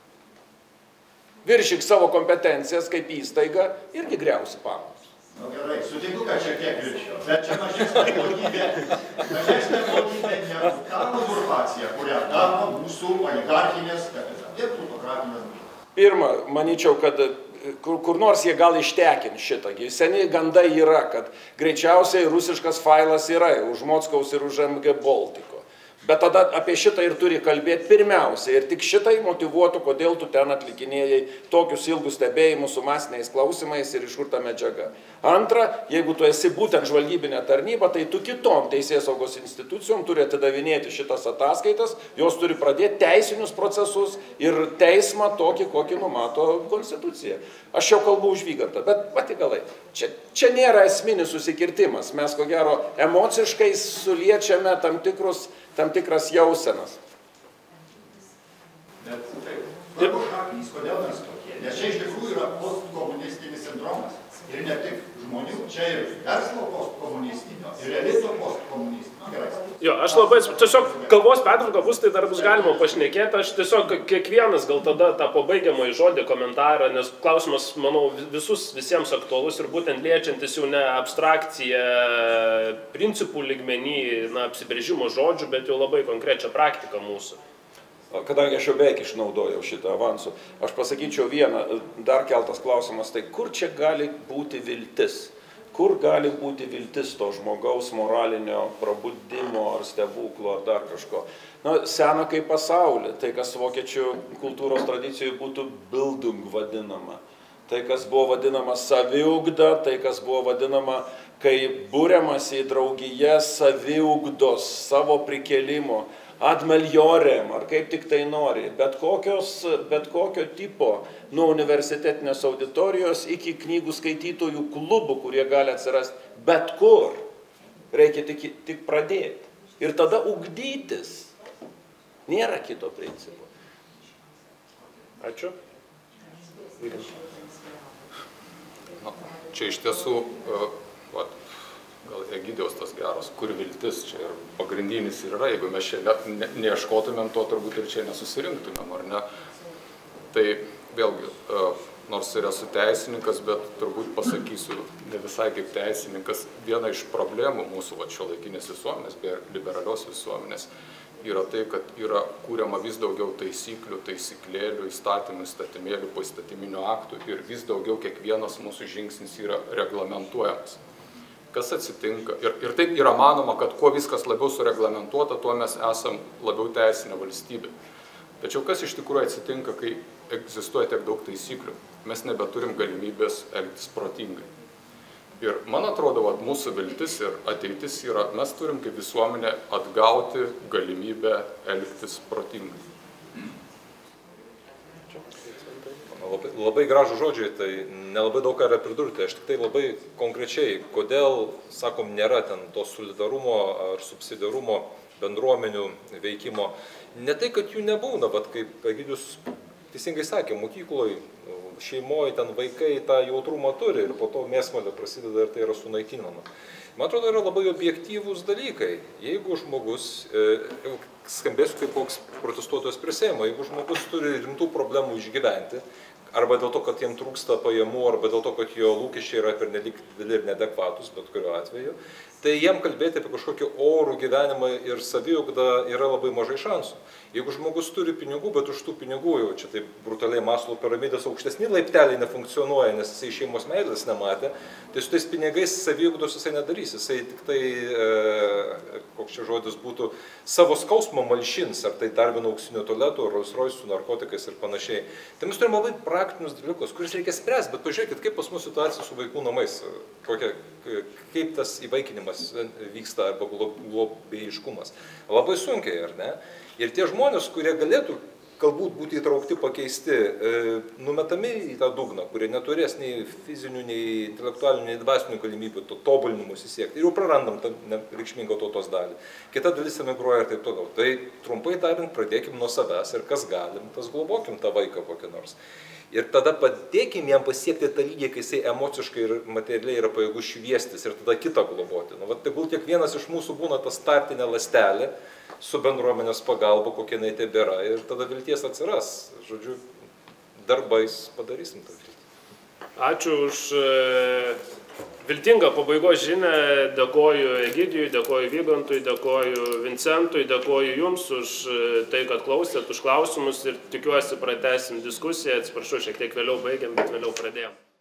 Viršyk savo kompetencijas kaip įstaiga irgi griausi pamatus. Nu gerai, sutinku, kad šiek tiek viršio, bet čia mažesnė blogybė, mažesnė blogybė negu ta uzurpacija, kurią daro mūsų oligarchinės ir plutokratinės. Pirma, manyčiau, kad kur, kur nors jie gal ištekins šitą. Seniai gandai yra, kad greičiausiai rusiškas failas yra už Mockaus ir už M G Baltiko. Bet tada apie šitą ir turi kalbėti pirmiausia. Ir tik šitai motyvuotų, kodėl tu ten atlikinėjai tokius ilgus stebėjimus su masiniais klausimais ir iš kur ta medžiaga. Antra, jeigu tu esi būtent žvalgybinė tarnyba, tai tu kitom teisėsaugos institucijom turi atidavinėti šitas ataskaitas, jos turi pradėti teisinius procesus ir teismą tokį, kokį numato konstitucija. Aš jau kalbu už Vygantą, bet pati galai. Čia, čia nėra esminis susikirtimas. Mes, ko gero, emociškai suliečiame tam tikrus tam tikras jausenas. Bet taip, svarbu šaknys, kodėl mes tokie? Nes čia iš tikrųjų yra postkomunistinis sindromas. Ir ne tik žmonių, čia ir verslo postkomunistinio, ir elito postkomunistinio. Jo, aš labai, tiesiog kalbos pertrauka bus, tai dar bus galima pašnekėti. Aš tiesiog kiekvienas gal tada tą pabaigiamąjį žodį komentarą, nes klausimas, manau, visus visiems aktualus ir būtent liečiantis jau ne abstrakciją principų lygmenį, na, apsibrėžimo žodžių, bet jau labai konkrečią praktiką mūsų. Kadangi aš jau beveik išnaudojau šitą avansų, aš pasakyčiau vieną, dar keltas klausimas, tai kur čia gali būti viltis? Kur gali būti viltis to žmogaus moralinio prabudimo ar stebuklo ar dar kažko? Na, sena kaip pasaulį, tai kas vokiečių kultūros tradicijų būtų Bildung vadinama. Tai kas buvo vadinama saviugda, tai kas buvo vadinama, kai būriamas į draugiją saviugdos, savo prikėlimo, ad meliorem, ar kaip tik tai nori, bet, kokios, bet kokio tipo, nuo universitetinės auditorijos iki knygų skaitytojų klubų, kurie gali atsirasti bet kur, reikia tik, tik pradėti. Ir tada ugdytis. Nėra kito principo. Ačiū. Na, čia iš tiesų, uh, vat, gal Egidijaus tas geras, kur viltis čia ir pagrindinis ir yra, jeigu mes čia ne, ne, neieškotumėm, to turbūt ir čia nesusirinktumėm, ar ne? Tai vėlgi, nors ir esu teisininkas, bet turbūt pasakysiu ne visai kaip teisininkas, viena iš problemų mūsų va, šiuolaikinės visuomenės, bei liberalios visuomenės, yra tai, kad yra kūriama vis daugiau taisyklių, taisyklėlių, įstatymų, įstatymėlių, poįstatyminių aktų ir vis daugiau kiekvienas mūsų žingsnis yra reglamentuojamas. Kas atsitinka? Ir, ir taip yra manoma, kad kuo viskas labiau sureglamentuota, tuo mes esam labiau teisinė valstybė. Tačiau kas iš tikrųjų atsitinka, kai egzistuoja tiek daug taisyklių? Mes nebeturim galimybės elgtis protingai. Ir man atrodo, kad mūsų viltis ir ateitis yra, mes turim kaip visuomenė atgauti galimybę elgtis protingai. Labai, labai gražų žodžiai, tai nelabai daug ką yra pridurti. Aš tik tai labai konkrečiai, kodėl, sakom, nėra ten to solidarumo ar subsidiarumo bendruomenių veikimo. Ne tai, kad jų nebūna, bet kaip Egidijus teisingai sakė, mokykloje, šeimoje ten vaikai tą jautrumą turi ir po to mėsmalė prasideda ir tai yra sunaikinama. Man atrodo, yra labai objektyvūs dalykai. Jeigu žmogus, e, skambėsiu kaip koks protestuotojas prie Seimo, jeigu žmogus turi rimtų problemų išgyventi, arba dėl to, kad jiem trūksta pajamų, arba dėl to, kad jo lūkesčiai yra pernelyg dideli ir neadekvatus, bet kuriuo atveju, tai jiem kalbėti apie kažkokį orų gyvenimą ir saviugdą yra labai mažai šansų. Jeigu žmogus turi pinigų, bet už tų pinigų jau čia taip brutaliai Maslovo piramidės aukštesni laipteliai nefunkcionuoja, nes jisai šeimos meilės nematė, tai su tais pinigais saviugdos jisai nedarys, jisai tik tai, e, koks čia žodis būtų, savo skausmą malšins, ar tai darbino auksinių tualetų, Rolls Royce su narkotikais ir panašiai. Tai mes turime labai praktinius dalykus, kuris reikia spręsti, bet pažiūrėkit, kaip pas mus situacija su vaikų namais, kokia, kaip tas įvaikinimas vyksta arba globėjiškumas. Labai sunkiai, ar ne? Ir tie žmonės, kurie galėtų galbūt būti įtraukti, pakeisti, e, numetami į tą dugną, kurie neturės nei fizinių, nei intelektualinių, nei dvasinių galimybių to tobulinimų siekti. Ir jau prarandam tą reikšmingą tautos dalį. Kita dalis emigruoja ir taip toliau. Tai trumpai tariant, pradėkim nuo savęs ir kas galim, tas globokim tą vaiką kokį nors. Ir tada padėkim jam pasiekti tą lygį, kai jisai emociškai ir materialiai yra pajėgus šviestis ir tada kitą globoti. Nu, va, tegul kiekvienas iš mūsų būna ta startinė ląstelė su bendruomenės pagalba, kokia jinai tebėra, ir tada vilties atsiras. Žodžiu, darbais padarysim tą viltį. Ačiū už viltingą pabaigos žinią. Dėkoju Egidijui, dėkoju Vygantui, dėkoju Vincentui, dėkoju Jums už tai, kad klausėt, už klausimus ir tikiuosi pratęsim diskusiją. Atsiprašau, šiek tiek vėliau baigėm, bet vėliau pradėjom.